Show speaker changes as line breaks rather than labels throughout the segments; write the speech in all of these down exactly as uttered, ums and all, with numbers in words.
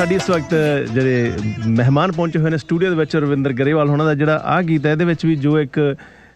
ਸਾਡੀ ਇਸ ਵਕਤ ਜਿਹੜੇ ਮਹਿਮਾਨ ਪਹੁੰਚੇ ਹੋਏ ਨੇ ਸਟੂਡੀਓ ਦੇ ਵਿੱਚ ਰਵਿੰਦਰ ਗਰੇਵਾਲ ਹੋਣਾ ਦਾ ਜਿਹੜਾ ਆਹ ਗੀਤ ਹੈ ਇਹਦੇ ਵਿੱਚ ਵੀ ਜੋ ਇੱਕ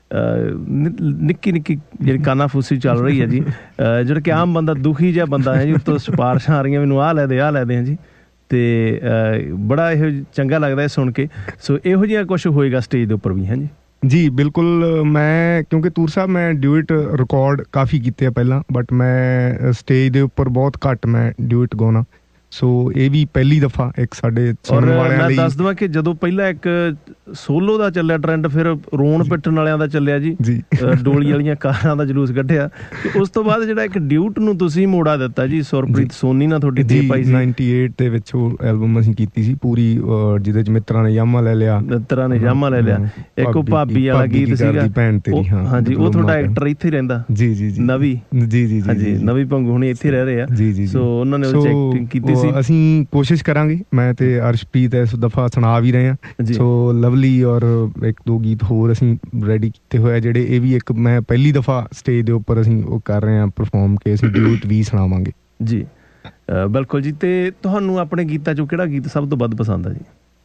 ਨਿੱਕੀ ਨਿੱਕੀ ਜਿਹੜੀ ਕਾਨਾਫੂਸੀ ਚੱਲ ਰਹੀ ਹੈ ਜੀ, ਜਿਹੜਾ ਕਿ ਆਮ ਬੰਦਾ ਦੁਖੀ ਜਿਹਾ ਬੰਦਾ ਹੈ ਜੀ, ਉੱਤੋਂ ਸਿਫਾਰਸ਼ਾਂ ਆ ਰਹੀਆਂ ਮੈਨੂੰ ਆਹ ਲੈ ਦੇ ਆਹ ਲੈ ਦੇ ਹਾਂ ਜੀ, ਅਤੇ ਬੜਾ ਇਹੋ ਚੰਗਾ ਲੱਗਦਾ ਸੁਣ ਕੇ। ਸੋ ਇਹੋ ਜਿਹਾ ਕੁਛ ਹੋਏਗਾ ਸਟੇਜ ਦੇ ਉੱਪਰ ਵੀ ਹੈ ਜੀ?
ਜੀ ਬਿਲਕੁਲ। ਮੈਂ ਕਿਉਂਕਿ ਤੂਰ ਸਾਹਿਬ ਮੈਂ ਡਿਊਟ ਰਿਕਾਰਡ ਕਾਫੀ ਕੀਤੇ ਆ ਪਹਿਲਾਂ, ਬਟ ਮੈਂ ਸਟੇਜ ਦੇ ਉੱਪਰ ਬਹੁਤ ਘੱਟ ਮੈਂ ਡਿਊਟ ਗਾਉਣਾ, ਸੋ ਇਹ ਵੀ ਪਹਿਲੀ ਦਫਾ ਇੱਕ ਸਾਡੇ ਸੁਣਨ ਵਾਲਿਆਂ ਲਈ।
ਮੈਂ ਦੱਸ ਦੇਵਾਂ ਕਿ ਜਦੋਂ ਪਹਿਲਾਂ ਇੱਕ ਸੋਲੋ ਦਾ ਚੱਲਿਆ ਟਰੈਂਡ, ਫਿਰ ਰੋਣ ਪਿੱਟਣ ਵਾਲਿਆਂ ਦਾ ਚੱਲਿਆ ਜੀ, ਡੋਲੀ ਵਾਲੀਆਂ ਕਾਰਾਂ ਦਾ ਜਲੂਸ ਕੱਢਿਆ, ਤੇ ਉਸ ਤੋਂ ਬਾਅਦ ਜਿਹੜਾ ਇੱਕ ਡਿਊਟ ਨੂੰ ਤੁਸੀਂ ਮੋੜਾ ਦਿੱਤਾ ਜੀ, ਸੁਰਪ੍ਰੀਤ ਸੋਨੀ ਨਾਲ ਤੁਹਾਡੀ ਦੇ ਪਾਈ ਸੀ
ਨਾਈਨਟੀ ਏਟ ਦੇ ਵਿੱਚ ਉਹ ਐਲਬਮ ਅਸੀਂ ਕੀਤੀ ਸੀ ਪੂਰੀ, ਜਿਹਦੇ ਚ ਮਿੱਤਰਾਂ ਨੇ ਯਾਮਾ ਲੈ ਲਿਆ,
ਮਿੱਤਰਾਂ ਨੇ ਯਾਮਾ ਲੈ ਲਿਆ। ਇੱਕ ਉਹ ਭਾਬੀ ਵਾਲਾ ਗੀਤ ਸੀਗਾ,
ਭੈਣ ਤੇਰੀ,
ਹਾਂਜੀ, ਉਹ ਤੁਹਾਡਾ ਐਕਟਰ ਇੱਥੇ ਰਹਿੰਦਾ
ਜੀ ਜੀ ਜੀ
ਨਵੀ
ਜੀ ਜੀ
ਹਾਂਜੀ ਨਵੀ ਭੰਗੂ ਹੁਣੀ ਇੱਥੇ ਰਹਿ ਰਹੇ ਆ
ਜੀ ਜੀ,
ਸੋ ਉਹਨਾਂ ਨੇ ਉਹ ਐਕਟਿੰਗ ਕੀਤੀ ਸੀ।
ਅਸੀਂ ਕੋਸ਼ਿਸ਼ ਕਰਾਂਗੇ, ਮੈਂ ਤੇ ਅਰਸ਼ਪ੍ਰੀਤ ਇਸ ਦਫਾ ਸੁਣਾ ਵੀ ਰਹੇ ਹਾਂ, ਸੋ ਲਵਲੀ ਔਰ ਇੱਕ ਦੋ ਗੀਤ ਹੋਰ ਅਸੀਂ ਰੈਡੀ ਕੀਤੇ ਹੋਏ ਜਿਹੜੇ ਇਹ ਵੀ ਇੱਕ ਮੈਂ ਪਹਿਲੀ ਦਫਾ ਸਟੇਜ ਦੇ ਉੱਪਰ ਅਸੀਂ ਉਹ ਕਰ ਰਹੇ ਹਾਂ ਪਰਫਾਰਮ, ਕੇ ਅਸੀਂ ਡਿਊਟ ਵੀ ਸੁਣਾਵਾਂਗੇ
ਜੀ। ਬਿਲਕੁਲ ਜੀ। ਤੇ ਤੁਹਾਨੂੰ ਆਪਣੇ ਗੀਤਾਂ ਚੋਂ ਕਿਹੜਾ ਗੀਤ ਸਭ ਤੋਂ ਵੱਧ ਪਸੰਦ ਆ ਜੀ?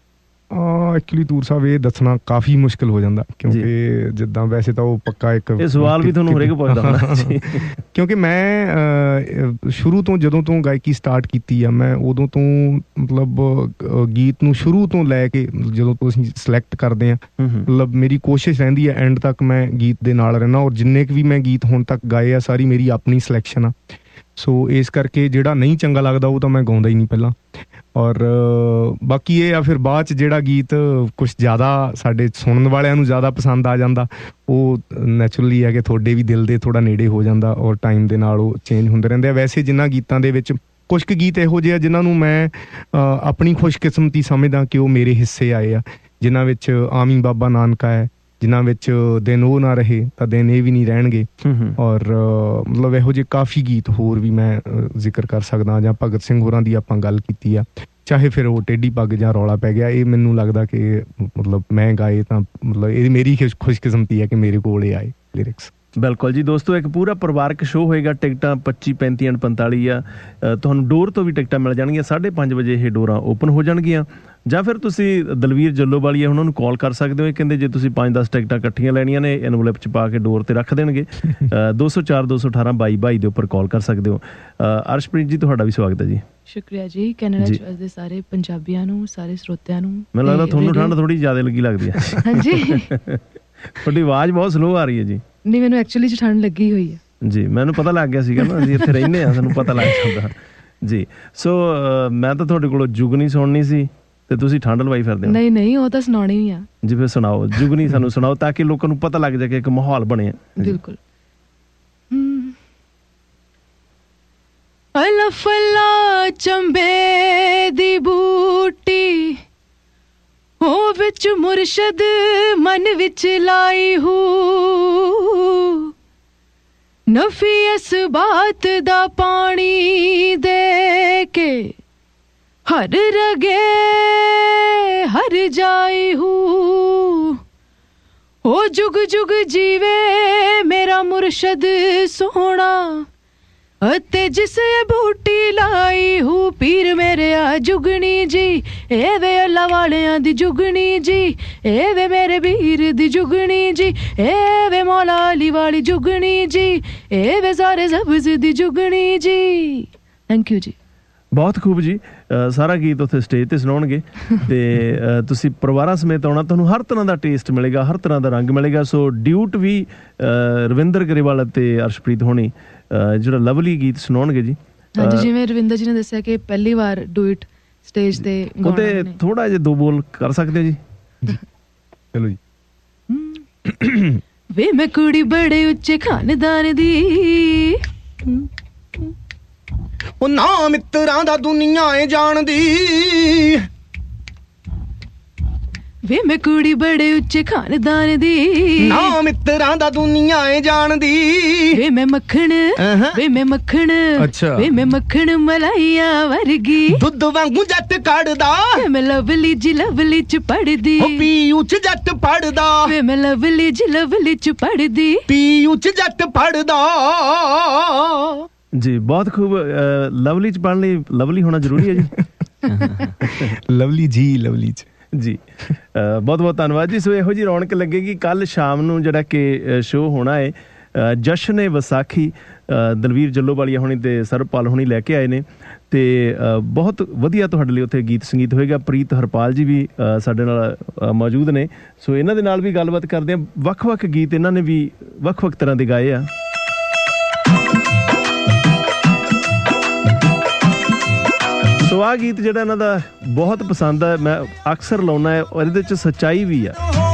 ਐਕਚੁਅਲੀ ਤੂਰ ਸਾਹਿਬ ਇਹ ਦੱਸਣਾ ਕਾਫੀ ਮੁਸ਼ਕਿਲ ਹੋ ਜਾਂਦਾ, ਕਿਉਂਕਿ ਜਿੱਦਾਂ ਵੈਸੇ ਤਾਂ ਉਹ ਪੱਕਾ ਇੱਕ
ਇਹ ਸਵਾਲ ਵੀ ਤੁਹਾਨੂੰ ਹਰੇਕ ਪੁੱਛਦਾ ਹੋਣਾ ਜੀ,
ਕਿਉਂਕਿ ਮੈਂ ਸ਼ੁਰੂ ਤੋਂ ਜਦੋਂ ਤੋਂ ਗਾਇਕੀ ਸਟਾਰਟ ਕੀਤੀ ਆ, ਮੈਂ ਉਦੋਂ ਤੋਂ ਮਤਲਬ ਗੀਤ ਨੂੰ ਸ਼ੁਰੂ ਤੋਂ ਲੈ ਕੇ ਜਦੋਂ ਤੋਂ ਅਸੀਂ ਸਿਲੈਕਟ ਕਰਦੇ ਹਾਂ, ਮਤਲਬ ਮੇਰੀ ਕੋਸ਼ਿਸ਼ ਰਹਿੰਦੀ ਹੈ ਐਂਡ ਤੱਕ ਮੈਂ ਗੀਤ ਦੇ ਨਾਲ ਰਹਿਣਾ, ਔਰ ਜਿੰਨੇ ਕੁ ਵੀ ਮੈਂ ਗੀਤ ਹੁਣ ਤੱਕ ਗਾਏ ਆ ਸਾਰੀ ਮੇਰੀ ਆਪਣੀ ਸਿਲੈਕਸ਼ਨ ਆ, ਸੋ ਇਸ ਕਰਕੇ ਜਿਹੜਾ ਨਹੀਂ ਚੰਗਾ ਲੱਗਦਾ ਉਹ ਤਾਂ ਮੈਂ ਗਾਉਂਦਾ ਹੀ ਨਹੀਂ ਪਹਿਲਾਂ। ਔਰ ਬਾਕੀ ਇਹ ਆ ਫਿਰ ਬਾਅਦ 'ਚ ਜਿਹੜਾ ਗੀਤ ਕੁਛ ਜ਼ਿਆਦਾ ਸਾਡੇ ਸੁਣਨ ਵਾਲਿਆਂ ਨੂੰ ਜ਼ਿਆਦਾ ਪਸੰਦ ਆ ਜਾਂਦਾ, ਉਹ ਨੈਚੁਰਲੀ ਹੈ ਕਿ ਤੁਹਾਡੇ ਵੀ ਦਿਲ ਦੇ ਥੋੜ੍ਹਾ ਨੇੜੇ ਹੋ ਜਾਂਦਾ, ਔਰ ਟਾਈਮ ਦੇ ਨਾਲ ਉਹ ਚੇਂਜ ਹੁੰਦੇ ਰਹਿੰਦੇ ਆ। ਵੈਸੇ ਜਿਨ੍ਹਾਂ ਗੀਤਾਂ ਦੇ ਵਿੱਚ ਕੁਛ ਕੁ ਗੀਤ ਇਹੋ ਜਿਹੇ ਆ ਜਿਨ੍ਹਾਂ ਨੂੰ ਮੈਂ ਆਪਣੀ ਖੁਸ਼ਕਿਸਮਤੀ ਸਮਝਦਾ ਕਿ ਉਹ ਮੇਰੇ ਹਿੱਸੇ ਆਏ ਆ, ਜਿਨ੍ਹਾਂ ਵਿੱਚ ਆਮੀ ਬਾਬਾ ਨਾਨਕਾ ਹੈ, ਜਿਨ੍ਹਾਂ ਵਿੱਚ ਦਿਨ ਉਹ ਨਾ ਰਹੇ ਤਾਂ ਦਿਨ ਇਹ ਵੀ ਨਹੀਂ ਰਹਿਣਗੇ, ਔਰ ਮਤਲਬ ਇਹੋ ਜਿਹੇ ਕਾਫੀ ਗੀਤ ਹੋਰ ਵੀ ਮੈਂ ਜ਼ਿਕਰ ਕਰ ਸਕਦਾ, ਜਾਂ ਭਗਤ ਸਿੰਘ ਹੋਰਾਂ ਦੀ ਆਪਾਂ ਗੱਲ ਕੀਤੀ ਆ, ਚਾਹੇ ਫਿਰ ਉਹ ਟੇਢੀ ਪੱਗ ਜਾਂ ਰੌਲਾ ਪੈ ਗਿਆ, ਇਹ ਮੈਨੂੰ ਲੱਗਦਾ ਕਿ ਮਤਲਬ ਮੈਂ ਗਾਏ ਤਾਂ ਮਤਲਬ ਇਹ ਮੇਰੀ ਖੁਸ਼ਕਿਸਮਤੀ ਹੈ ਕਿ ਮੇਰੇ ਕੋਲ ਇਹ ਆਏ ਲਿਰਿਕਸ।
ਬਿਲਕੁਲ ਜੀ ਦੋਸਤੋ, ਇੱਕ ਪੂਰਾ ਪਰਿਵਾਰਕ ਸ਼ੋਅ ਹੋਏਗਾ, ਟਿਕਟਾਂ ਪੱਚੀ ਪੈਂਤੀ ਐਂਡ ਪੰਤਾਲੀ ਆ, ਤੁਹਾਨੂੰ ਡੋਰ ਤੋਂ ਵੀ ਟਿਕਟਾਂ ਮਿਲ ਜਾਣਗੀਆਂ, ਸਾਢੇ ਪੰਜ ਵਜੇ ਇਹ ਡੋਰਾਂ ਓਪਨ ਹੋ ਜਾਣਗੀਆਂ, ਜਾਂ ਫਿਰ ਤੁਸੀਂ ਦਲਵੀਰ ਜੱਲੋਵਾਲੀਆ ਉਹਨਾਂ ਨੂੰ ਕਾਲ ਕਰ ਸਕਦੇ ਹੋ, ਇਹ ਕਹਿੰਦੇ ਜੇ ਤੁਸੀਂ ਪੰਜ ਦਸ ਟਿਕਟਾਂ ਇਕੱਠੀਆਂ ਲੈਣੀਆਂ ਨੇ ਐਨਵਲਪ 'ਚ ਪਾ ਕੇ ਡੋਰ 'ਤੇ ਰੱਖ ਦੇਣਗੇ, ਦੋ ਸੌ ਚਾਰ ਦੋ ਸੌ ਅਠਾਰਾਂ ਬਾਈ ਬਾਈ ਦੇ ਉੱਪਰ ਕਾਲ ਕਰ ਸਕਦੇ ਹੋ। ਅਰਸ਼ਪ੍ਰੀਤ ਜੀ ਤੁਹਾਡਾ ਵੀ ਸਵਾਗਤ ਹੈ ਜੀ।
ਸ਼ੁਕਰੀਆ ਜੀ। ਕੈਨੇਡਾ 'ਚ ਵਸਦੇ ਸਾਰੇ ਪੰਜਾਬੀਆਂ ਨੂੰ, ਸਾਰੇ ਸਰੋਤਿਆਂ ਨੂੰ।
ਮੈਨੂੰ ਲੱਗਦਾ ਤੁਹਾਨੂੰ ਠੰਡ ਥੋੜ੍ਹੀ ਜ਼ਿਆਦਾ ਲੱਗੀ ਲੱਗਦੀ ਹੈ। ਹਾਂਜੀ, ਤੁਹਾਡੀ ਆਵਾਜ਼ ਬਹੁਤ ਸਲੋ ਆ ਰਹੀ ਹੈ ਜੀ। ਨਹੀਂ, ਮੈਨੂੰ ਐਕਚੁਅਲੀ 'ਚ ਠੰਡ ਲੱਗੀ ਹੋਈ ਹੈ ਜੀ, ਮੈਨੂੰ ਪਤਾ ਲੱਗ ਗਿਆ ਸੀਗਾ ਨਾ, ਅਸੀਂ ਇੱਥੇ ਰਹਿੰਦੇ ਹਾਂ, ਸਾਨੂੰ ਪਤਾ ਲੱਗ ਜਾਂਦਾ ਜੀ। ਸੋ ਮੈਂ ਤਾਂ ਤੁਹਾਡੇ ਕੋਲੋਂ ਜੁਗਨੀ ਸੁਣਨੀ ਸੀ ਤੇ ਤੁਸੀਂ ਠੰਡ ਲਵਾਈ ਫਿਰਦੇ ਹੋ। ਨਹੀਂ ਨਹੀਂ, ਉਹ ਤਾਂ ਸੁਣਾਉਣੀ ਹੀ ਆ ਜੀ, ਫਿਰ ਸੁਣਾਓ ਜੁਗਨੀ, ਸਾਨੂੰ ਸੁਣਾਓ ਤਾਂ ਕਿ ਲੋਕਾਂ ਨੂੰ ਪਤਾ ਲੱਗ ਜਾਏ ਕਿ ਇੱਕ ਮਾਹੌਲ ਬਣਿਆ। ਬਿਲਕੁਲ।
ਫਲਾ ਫਲਾ ਚੰਬੇ ਦੀ ਬੂਟੀ ਉਹ ਵਿੱਚ ਮੁਰਸ਼ਦ ਮਨ ਵਿੱਚ ਲਾਈ ਹੂ, ਨਫੀ ਇਸ ਬਾਤ ਦਾ ਪਾਣੀ ਦੇ ਕੇ ਹਰ ਰਗੇ ਹਰ ਜਾਈ ਹੂ, ਉਹ ਜੁਗ ਜੁਗ ਜੀਵੇ ਮੇਰਾ ਮੁਰਸ਼ਦ ਸੋਹਣਾ, ਅਤੇ ਜਿਸ ਬੂਟੀ ਲਾਈ ਹੂ ਪੀਰ ਮੇਰੇ ਆ ਜੁਗਣੀ ਜੀ, ਇਹ ਵੇ ਅੱਲਾ ਵਾਲਿਆਂ ਦੀ ਜੁਗਣੀ ਜੀ, ਇਹ ਵੇ ਮੇਰੇ ਵੀਰ ਦੀ ਜੁਗਣੀ ਜੀ, ਇਹ ਵੇ ਮੌਲਾ ਅਲੀ ਵਾਲੀ ਜੁਗਣੀ ਜੀ, ਇਹ ਵੇ ਸਾਰੇ ਸਬਜ਼ ਦੀ ਜੁਗਣੀ ਜੀ। ਥੈਂਕ ਯੂ ਜੀ।
ਬਹੁਤ ਖੂਬ ਜੀ। ਸਾਰਾ ਗੀਤ ਉੱਥੇ ਸਟੇਜ 'ਤੇ ਸੁਣਾਉਣਗੇ ਅਤੇ ਤੁਸੀਂ ਪਰਿਵਾਰਾਂ ਸਮੇਤ ਆਉਣਾ, ਤੁਹਾਨੂੰ ਹਰ ਤਰ੍ਹਾਂ ਦਾ ਟੇਸਟ ਮਿਲੇਗਾ, ਹਰ ਤਰ੍ਹਾਂ ਦਾ ਰੰਗ ਮਿਲੇਗਾ। ਸੋ ਡਿਊਟ ਵੀ ਰਵਿੰਦਰ ਗਰੇਵਾਲ ਅਤੇ ਅਰਸ਼ਪ੍ਰੀਤ ਹੋਣੀ ਜਿਹੜਾ ਲਵਲੀ ਗੀਤ ਸੁਣਾਉਣਗੇ ਜੀ।
ਹਾਂਜੀ, ਜਿਵੇਂ ਰਵਿੰਦਰ ਜੀ ਨੇ ਦੱਸਿਆ ਕਿ ਪਹਿਲੀ ਵਾਰ ਡੂਇਟ ਸਟੇਜ 'ਤੇ,
ਉਹਤੇ ਥੋੜ੍ਹਾ ਜਿਹਾ ਦੋ ਬੋਲ ਕਰ ਸਕਦੇ ਹੋ ਜੀ?
ਚਲੋ ਜੀ।
ਵੇ ਮੈਂ ਕੁੜੀ ਬੜੇ ਉੱਚੇ ਖਾਨਦਾਨ ਦੀ,
ਉਹ ਨਾ ਮਿੱਤਰਾਂ ਦਾ ਦੁਨੀਆ ਏ ਜਾਣਦੀ,
ਵੇ ਮੈਂ ਕੁੜੀ ਬੜੇ ਉੱਚੇ ਖਾਨਦਾਨ ਦੀ,
ਨਾ ਮਿੱਤਰਾਂ ਦਾ ਦੁਨੀਆ ਏ ਜਾਣਦੀ,
ਵੇ ਮੈਂ ਮੱਖਣ ਵੇ ਮੈਂ ਮੱਖਣ ਵੇ ਮੈਂ ਮੱਖਣ ਮਲਾਈਆਂ ਵਰਗੀ,
ਦੁੱਧ ਵਾਂਗੂ ਜੱਟ ਕੱਢਦਾ,
ਵੇ ਮੈਂ ਲਵਲੀ ਜੀ ਲਵਲੀ ਚ ਪੜਦੀ,
ਪੀਊ ਚ ਜੱਟ ਪੜਦਾ,
ਵੇ ਮੈਂ ਲਵਲੀ ਜੀ ਲਵਲੀ ਚ ਪੜਦੀ,
ਪੀਊ ਚ ਜੱਟ ਪੜਦਾ
ਜੀ। ਬਹੁਤ ਖੂਬ। ਲਵਲੀ ਚ ਪੜ੍ਹਨ ਲਈ ਲਵਲੀ ਹੋਣਾ ਜ਼ਰੂਰੀ ਹੈ ਜੀ?
ਲਵਲੀ ਜੀ ਲਵਲੀ ਚ
ਜੀ ਬਹੁਤ ਬਹੁਤ ਧੰਨਵਾਦ ਜੀ। ਸੋ ਇਹੋ ਜਿਹੀ ਰੌਣਕ ਲੱਗੇਗੀ ਕੱਲ ਸ਼ਾਮ ਨੂੰ ਜਿਹੜਾ ਕਿ ਸ਼ੋਅ ਹੋਣਾ ਹੈ ਜਸ਼ਨ ਵਿਸਾਖੀ, ਦਲਵੀਰ ਜੱਲੋਵਾਲੀਆ ਹੋਣੀ ਤੇ ਸਰਬਪਾਲ ਹੋਣੀ ਲੈ ਕੇ ਆਏ ਨੇ ਤੇ ਬਹੁਤ ਵਧੀਆ ਤੁਹਾਡੇ ਲਈ ਉੱਥੇ ਗੀਤ ਸੰਗੀਤ ਹੋਏਗਾ। ਪ੍ਰੀਤ ਹਰਪਾਲ ਜੀ ਵੀ ਸਾਡੇ ਨਾਲ ਮੌਜੂਦ ਨੇ, ਸੋ ਇਹਨਾਂ ਦੇ ਨਾਲ ਵੀ ਗੱਲਬਾਤ ਕਰਦੇ ਹਾਂ। ਵੱਖ ਵੱਖ ਗੀਤ ਇਹਨਾਂ ਨੇ ਵੀ ਵੱਖ ਵੱਖ ਤਰ੍ਹਾਂ ਦੇ ਗਾਏ ਆ। ਸੋ ਆਹ ਗੀਤ ਜਿਹੜਾ ਇਹਨਾਂ ਦਾ ਬਹੁਤ ਪਸੰਦ ਹੈ, ਮੈਂ ਅਕਸਰ ਲਾਉਣਾ ਹੈ ਔਰ ਇਹਦੇ 'ਚ ਸੱਚਾਈ ਵੀ ਆ।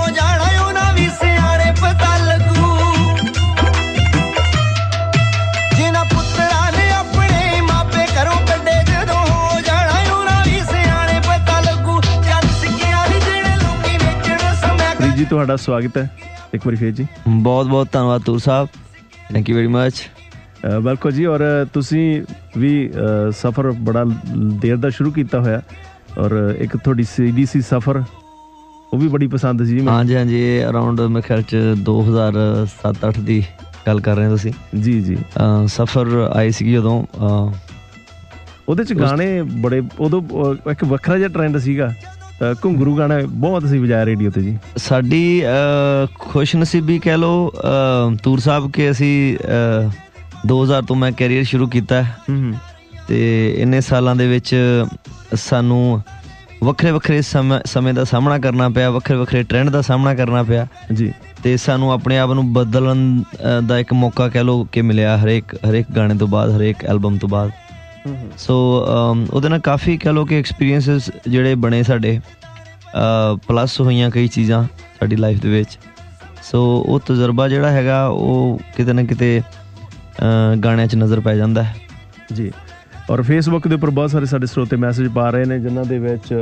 ਜੀ ਤੁਹਾਡਾ ਸਵਾਗਤ ਹੈ ਇੱਕ ਵਾਰੀ ਫੇਰ ਜੀ।
ਬਹੁਤ ਬਹੁਤ ਧੰਨਵਾਦ ਤੂਰ ਸਾਹਿਬ, ਥੈਂਕ ਯੂ ਵੈਰੀ ਮਚ।
ਬਿਲਕੁਲ ਜੀ, ਔਰ ਤੁਸੀਂ ਵੀ ਸਫ਼ਰ ਬੜਾ ਦੇਰ ਦਾ ਸ਼ੁਰੂ ਕੀਤਾ ਹੋਇਆ ਔਰ ਇੱਕ ਤੁਹਾਡੀ ਸੀ ਡੀ ਸੀ ਸਫ਼ਰ ਉਹ ਵੀ ਬੜੀ ਪਸੰਦ ਸੀ ਜੀ।
ਹਾਂਜੀ ਹਾਂਜੀ, ਇਹ ਅਰਾਊਂਡ ਮੇਰੇ ਖਿਆਲ 'ਚ ਦੋ ਹਜ਼ਾਰ ਸੱਤ ਅੱਠ ਦੀ ਗੱਲ ਕਰ ਰਹੇ ਹੋ ਤੁਸੀਂ? ਜੀ ਜੀ, ਸਫ਼ਰ ਆਈ ਸੀਗੀ ਉਦੋਂ।
ਉਹਦੇ 'ਚ ਗਾਣੇ ਬੜੇ, ਉਦੋਂ ਇੱਕ ਵੱਖਰਾ ਜਿਹਾ ਟਰੈਂਡ ਸੀਗਾ, ਘੁੰਗਰੂ ਗਾਣਾ ਬਹੁਤ ਅਸੀਂ ਵਜਾਇਆ ਰੇਡੀਓ ਤੇ ਜੀ।
ਸਾਡੀ ਖੁਸ਼ਨਸੀਬੀ ਕਹਿ ਲਓ ਤੂਰ ਸਾਹਿਬ ਕਿ ਅਸੀਂ ਦੋ ਹਜ਼ਾਰ ਤੋਂ ਮੈਂ ਕੈਰੀਅਰ ਸ਼ੁਰੂ ਕੀਤਾ ਤੇ ਇੰਨੇ ਸਾਲਾਂ ਦੇ ਵਿੱਚ ਸਾਨੂੰ ਵੱਖਰੇ ਵੱਖਰੇ ਸਮੇਂ ਸਮੇਂ ਦਾ ਸਾਹਮਣਾ ਕਰਨਾ ਪਿਆ, ਵੱਖਰੇ ਵੱਖਰੇ ਟ੍ਰੈਂਡ ਦਾ ਸਾਹਮਣਾ ਕਰਨਾ ਪਿਆ ਜੀ, ਤੇ ਸਾਨੂੰ ਆਪਣੇ ਆਪ ਨੂੰ ਬਦਲਣ ਦਾ ਇੱਕ ਮੌਕਾ ਕਹਿ ਲਓ ਕਿ ਮਿਲਿਆ ਹਰੇਕ ਹਰੇਕ ਗਾਣੇ ਤੋਂ ਬਾਅਦ, ਹਰੇਕ ਐਲਬਮ ਤੋਂ ਬਾਅਦ। ਸੋ ਉਹਦੇ ਨਾਲ ਕਾਫੀ ਕਹਿ ਲਓ ਕਿ ਐਕਸਪੀਰੀਅੰਸਿਸ ਜਿਹੜੇ ਬਣੇ ਸਾਡੇ, ਪਲੱਸ ਹੋਈਆਂ ਕਈ ਚੀਜ਼ਾਂ ਸਾਡੀ ਲਾਈਫ ਦੇ ਵਿੱਚ। ਸੋ ਉਹ ਤਜਰਬਾ ਜਿਹੜਾ ਹੈਗਾ ਉਹ ਕਿਤੇ ਨਾ ਕਿਤੇ ਗਾਣਿਆਂ 'ਚ ਨਜ਼ਰ ਪੈ ਜਾਂਦਾ ਹੈ
ਜੀ। ਔਰ ਫੇਸਬੁੱਕ ਦੇ ਉੱਪਰ ਬਹੁਤ ਸਾਰੇ ਸਾਡੇ ਸਰੋਤੇ ਮੈਸੇਜ ਪਾ ਰਹੇ ਨੇ ਜਿਨ੍ਹਾਂ ਦੇ ਵਿੱਚ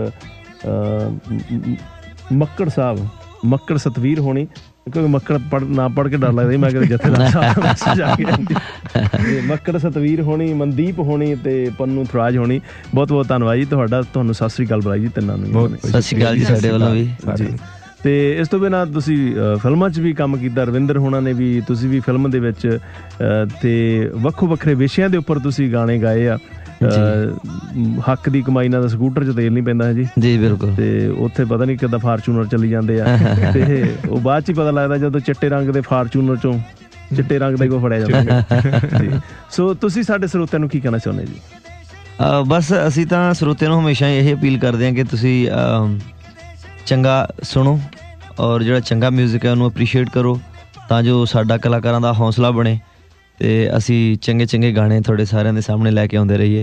ਮੱਕੜ ਸਾਹਿਬ, ਮੱਕੜ ਸਤਵੀਰ ਹੋਣੀ, ਕਿਉਂਕਿ ਮੱਕੜ ਪੜ੍ਹ ਨਾ ਪੜ੍ਹ ਕੇ ਡਰ ਲੱਗਦਾ ਮੈਂ ਕਿਹਾ ਜਥੇਦਾਰ ਸਾਹਿਬ ਮੈਸੇਜ ਆ ਗਿਆ। ਮੱਕੜ ਸਤਵੀਰ ਹੋਣੀ, ਮਨਦੀਪ ਹੋਣੀ ਤੇ ਪੰਨੂ ਥਰਾਜ ਹੋਣੀ, ਬਹੁਤ ਬਹੁਤ ਧੰਨਵਾਦ ਜੀ ਤੁਹਾਡਾ। ਤੁਹਾਨੂੰ ਸਤਿ ਸ਼੍ਰੀ ਅਕਾਲ ਬੁਲਾਈ ਜੀ ਤਿੰਨਾਂ ਨੂੰ।
ਸਤਿ ਸ਼੍ਰੀ ਅਕਾਲ ਜੀ ਸਾਡੇ ਵੱਲੋਂ ਵੀ ਜੀ।
ਤੇ ਇਸ ਤੋਂ ਬਿਨਾਂ ਤੁਸੀਂ ਫਿਲਮਾਂ 'ਚ ਵੀ ਕੰਮ ਕੀਤਾ, ਰਵਿੰਦਰ ਹੋਣਾ ਨੇ ਵੀ, ਤੁਸੀਂ ਵੀ ਫਿਲਮ ਦੇ ਵਿੱਚ ਤੇ ਵੱਖੋ ਵੱਖਰੇ ਵਿਸ਼ਿਆਂ ਦੇ ਉੱਪਰ ਤੁਸੀਂ ਗਾਣੇ ਗਾਏ ਆ। ਹੱਕ ਦੀ ਕਮਾਈ ਨਾਲ ਸਕੂਟਰ 'ਚ ਤੇਲ ਨਹੀਂ ਪੈਂਦਾ ਹੈ ਜੀ
ਜੀ ਬਿਲਕੁਲ,
ਤੇ ਉੱਥੇ ਪਤਾ ਨਹੀਂ ਕਿੱਦਾਂ ਫਾਰਚੂਨਰ ਚੱਲੀ ਜਾਂਦੇ ਆ ਤੇ ਉਹ ਬਾਅਦ 'ਚ ਹੀ ਪਤਾ ਲੱਗਦਾ ਜਦੋਂ ਚਿੱਟੇ ਰੰਗ ਦੇ ਫਾਰਚੂਨਰ 'ਚੋਂ ਚਿੱਟੇ ਰੰਗ ਦਾ ਕੋਈ ਫੜਿਆ ਜਾਂਦਾ ਜੀ। ਸੋ ਤੁਸੀਂ ਸਾਡੇ ਸਰੋਤਿਆਂ ਨੂੰ ਕੀ ਕਹਿਣਾ ਚਾਹੁੰਦੇ ਜੀ?
ਬਸ ਅਸੀਂ ਤਾਂ ਸਰੋਤਿਆਂ ਨੂੰ ਹਮੇਸ਼ਾ ਇਹ ਅਪੀਲ ਕਰਦੇ ਹਾਂ ਕਿ ਤੁਸੀਂ ਚੰਗਾ ਸੁਣੋ ਔਰ ਜਿਹੜਾ ਚੰਗਾ ਮਿਊਜ਼ਿਕ ਹੈ ਉਹਨੂੰ ਅਪਰੀਸ਼ੀਏਟ ਕਰੋ, ਤਾਂ ਜੋ ਸਾਡਾ ਕਲਾਕਾਰਾਂ ਦਾ ਹੌਸਲਾ ਬਣੇ ਤੇ ਅਸੀਂ ਚੰਗੇ ਚੰਗੇ ਗਾਣੇ ਤੁਹਾਡੇ ਸਾਰਿਆਂ ਦੇ ਸਾਹਮਣੇ ਲੈ ਕੇ ਆਉਂਦੇ ਰਹੀਏ।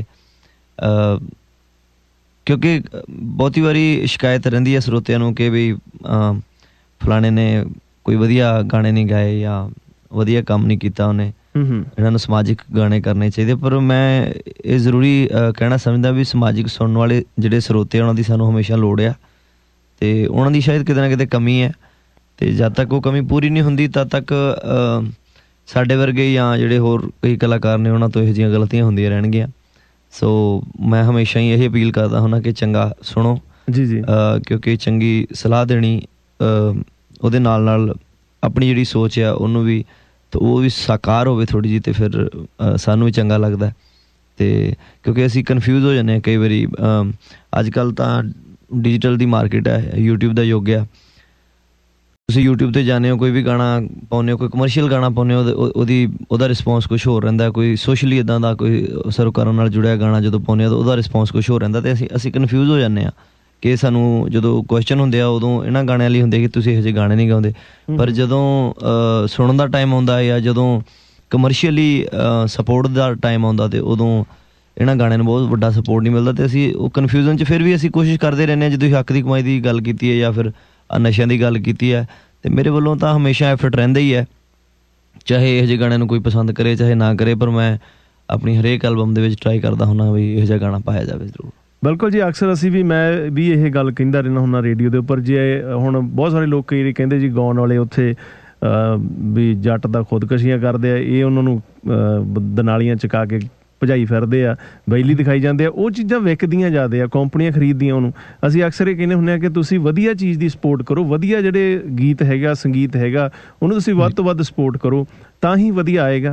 ਕਿਉਂਕਿ ਬਹੁਤੀ ਵਾਰੀ ਸ਼ਿਕਾਇਤ ਰਹਿੰਦੀ ਹੈ ਸਰੋਤਿਆਂ ਨੂੰ ਕਿ ਵੀ ਫਲਾਣੇ ਨੇ ਕੋਈ ਵਧੀਆ ਗਾਣੇ ਨਹੀਂ ਗਾਏ ਜਾਂ ਵਧੀਆ ਕੰਮ ਨਹੀਂ ਕੀਤਾ ਉਹਨੇ, ਇਹਨਾਂ ਨੂੰ ਸਮਾਜਿਕ ਗਾਣੇ ਕਰਨੇ ਚਾਹੀਦੇ। ਪਰ ਮੈਂ ਇਹ ਜ਼ਰੂਰੀ ਕਹਿਣਾ ਸਮਝਦਾ ਵੀ ਸਮਾਜਿਕ ਸੁਣਨ ਵਾਲੇ ਜਿਹੜੇ ਸਰੋਤੇ ਉਹਨਾਂ ਦੀ ਸਾਨੂੰ ਹਮੇਸ਼ਾ ਲੋੜ ਆ ਤੇ ਉਹਨਾਂ ਦੀ ਸ਼ਾਇਦ ਕਿਤੇ ਨਾ ਕਿਤੇ ਕਮੀ ਹੈ, ਤੇ ਜਦ ਤੱਕ ਉਹ ਕਮੀ ਪੂਰੀ ਨਹੀਂ ਹੁੰਦੀ ਤਦ ਤੱਕ ਸਾਡੇ ਵਰਗੇ ਜਾਂ ਜਿਹੜੇ ਹੋਰ ਕਈ ਕਲਾਕਾਰ ਨੇ ਉਹਨਾਂ ਤੋਂ ਇਹੋ ਜਿਹੀਆਂ ਗਲਤੀਆਂ ਹੁੰਦੀਆਂ ਰਹਿਣਗੀਆਂ। ਸੋ ਮੈਂ ਹਮੇਸ਼ਾ ਹੀ ਇਹ ਅਪੀਲ ਕਰਦਾ ਹੁੰਦਾ ਕਿ ਚੰਗਾ ਸੁਣੋ ਜੀ ਜੀ, ਕਿਉਂਕਿ ਚੰਗੀ ਸਲਾਹ ਦੇਣੀ ਉਹਦੇ ਨਾਲ ਨਾਲ ਆਪਣੀ ਜਿਹੜੀ ਸੋਚ ਆ ਉਹਨੂੰ ਵੀ ਉਹ ਵੀ ਸਾਕਾਰ ਹੋਵੇ ਥੋੜ੍ਹੀ ਜਿਹੀ, ਤੇ ਫਿਰ ਸਾਨੂੰ ਵੀ ਚੰਗਾ ਲੱਗਦਾ। ਤੇ ਕਿਉਂਕਿ ਅਸੀਂ ਕਨਫਿਊਜ਼ ਹੋ ਜਾਂਦੇ ਹਾਂ ਕਈ ਵਾਰੀ। ਅੱਜ ਕੱਲ੍ਹ ਤਾਂ ਡਿਜੀਟਲ ਦੀ ਮਾਰਕੀਟ ਹੈ, ਯੂਟਿਊਬ ਦਾ ਯੁੱਗ ਆ। ਤੁਸੀਂ ਯੂਟਿਊਬ 'ਤੇ ਜਾਂਦੇ ਹੋ, ਕੋਈ ਵੀ ਗਾਣਾ ਪਾਉਂਦੇ ਹੋ, ਕੋਈ ਕਮਰਸ਼ੀਅਲ ਗਾਣਾ ਪਾਉਂਦੇ ਹੋ, ਉਹਦੀ ਉਹਦਾ ਰਿਸਪੌਂਸ ਕੁਛ ਹੋਰ ਰਹਿੰਦਾ। ਕੋਈ ਸੋਸ਼ਲੀ ਇੱਦਾਂ ਦਾ ਕੋਈ ਸਰੋਕਾਰਾਂ ਨਾਲ ਜੁੜਿਆ ਗਾਣਾ ਜਦੋਂ ਪਾਉਂਦੇ ਹੋ ਤਾਂ ਉਹਦਾ ਰਿਸਪੌਂਸ ਕੁਛ ਹੋਰ ਰਹਿੰਦਾ, ਅਤੇ ਅਸੀਂ ਅਸੀਂ ਕਨਫਿਊਜ਼ ਹੋ ਜਾਂਦੇ ਹਾਂ ਕਿ ਸਾਨੂੰ ਜਦੋਂ ਕੁਐਸਚਨ ਹੁੰਦੇ ਆ ਉਦੋਂ ਇਹਨਾਂ ਗਾਣਿਆਂ ਲਈ ਹੁੰਦੇ ਕਿ ਤੁਸੀਂ ਇਹੋ ਜਿਹੇ ਗਾਣੇ ਨਹੀਂ ਗਾਉਂਦੇ। ਪਰ ਜਦੋਂ ਸੁਣਨ ਦਾ ਟਾਈਮ ਆਉਂਦਾ ਜਾਂ ਜਦੋਂ ਕਮਰਸ਼ੀਅਲੀ ਸਪੋਰਟ ਦਾ ਟਾਈਮ ਆਉਂਦਾ ਅਤੇ ਉਦੋਂ ਇਹਨਾਂ ਗਾਣਿਆਂ ਨੂੰ ਬਹੁਤ ਵੱਡਾ ਸਪੋਰਟ ਨਹੀਂ ਮਿਲਦਾ, ਅਤੇ ਅਸੀਂ ਉਹ ਕਨਫਿਊਜ਼ਨ 'ਚ ਫਿਰ ਵੀ ਅਸੀਂ ਕੋਸ਼ਿਸ਼ ਕਰਦੇ ਰਹਿੰਦੇ ਹਾਂ। ਜਦੋਂ ਹੱਕ ਦੀ ਕਮਾਈ ਦੀ ਗੱਲ ਕੀਤੀ ਹੈ ਜਾਂ ਫਿਰ ਨਸ਼ਿਆਂ ਦੀ ਗੱਲ ਕੀਤੀ ਹੈ, ਅਤੇ ਮੇਰੇ ਵੱਲੋਂ ਤਾਂ ਹਮੇਸ਼ਾ ਐਫਰਟ ਰਹਿੰਦਾ ਹੀ ਹੈ, ਚਾਹੇ ਇਹੋ ਜਿਹੇ ਗਾਣਿਆਂ ਨੂੰ ਕੋਈ ਪਸੰਦ ਕਰੇ ਚਾਹੇ ਨਾ ਕਰੇ, ਪਰ ਮੈਂ ਆਪਣੀ ਹਰੇਕ ਐਲਬਮ ਦੇ ਵਿੱਚ ਟਰਾਈ ਕਰਦਾ ਹੁੰਦਾ ਵੀ ਇਹੋ ਜਿਹਾ ਗਾਣਾ ਪਾਇਆ ਜਾਵੇ ਜ਼ਰੂਰ।
ਬਿਲਕੁਲ ਜੀ, ਅਕਸਰ ਅਸੀਂ ਵੀ ਮੈਂ ਵੀ ਇਹ ਗੱਲ ਕਹਿੰਦਾ ਰਹਿੰਦਾ ਹੁੰਦਾ ਰੇਡੀਓ ਦੇ ਉੱਪਰ। ਜੇ ਹੁਣ ਬਹੁਤ ਸਾਰੇ ਲੋਕ ਕਈ ਕਹਿੰਦੇ ਜੀ ਗਾਉਣ ਵਾਲੇ ਉੱਥੇ ਵੀ ਜੱਟ ਦਾ ਖੁਦਕਸ਼ੀਆਂ ਕਰਦੇ ਆ, ਇਹ ਉਹਨਾਂ ਨੂੰ ਦਨਾਲੀਆਂ ਚੁਕਾ ਕੇ ਭਜਾਈ ਫਿਰਦੇ ਆ, ਬਿਜਲੀ ਦਿਖਾਈ ਜਾਂਦੇ ਆ, ਉਹ ਚੀਜ਼ਾਂ ਵਿਕਦੀਆਂ ਜ਼ਿਆਦਾ ਆ, ਕੰਪਨੀਆਂ ਖਰੀਦਦੀਆਂ ਉਹਨੂੰ। ਅਸੀਂ ਅਕਸਰ ਇਹ ਕਹਿੰਦੇ ਹੁੰਦੇ ਹਾਂ ਕਿ ਤੁਸੀਂ ਵਧੀਆ ਚੀਜ਼ ਦੀ ਸਪੋਰਟ ਕਰੋ, ਵਧੀਆ ਜਿਹੜੇ ਗੀਤ ਹੈਗਾ ਸੰਗੀਤ ਹੈਗਾ ਉਹਨੂੰ ਤੁਸੀਂ ਵੱਧ ਤੋਂ ਵੱਧ ਸਪੋਰਟ ਕਰੋ, ਤਾਂ ਹੀ ਵਧੀਆ ਆਏਗਾ।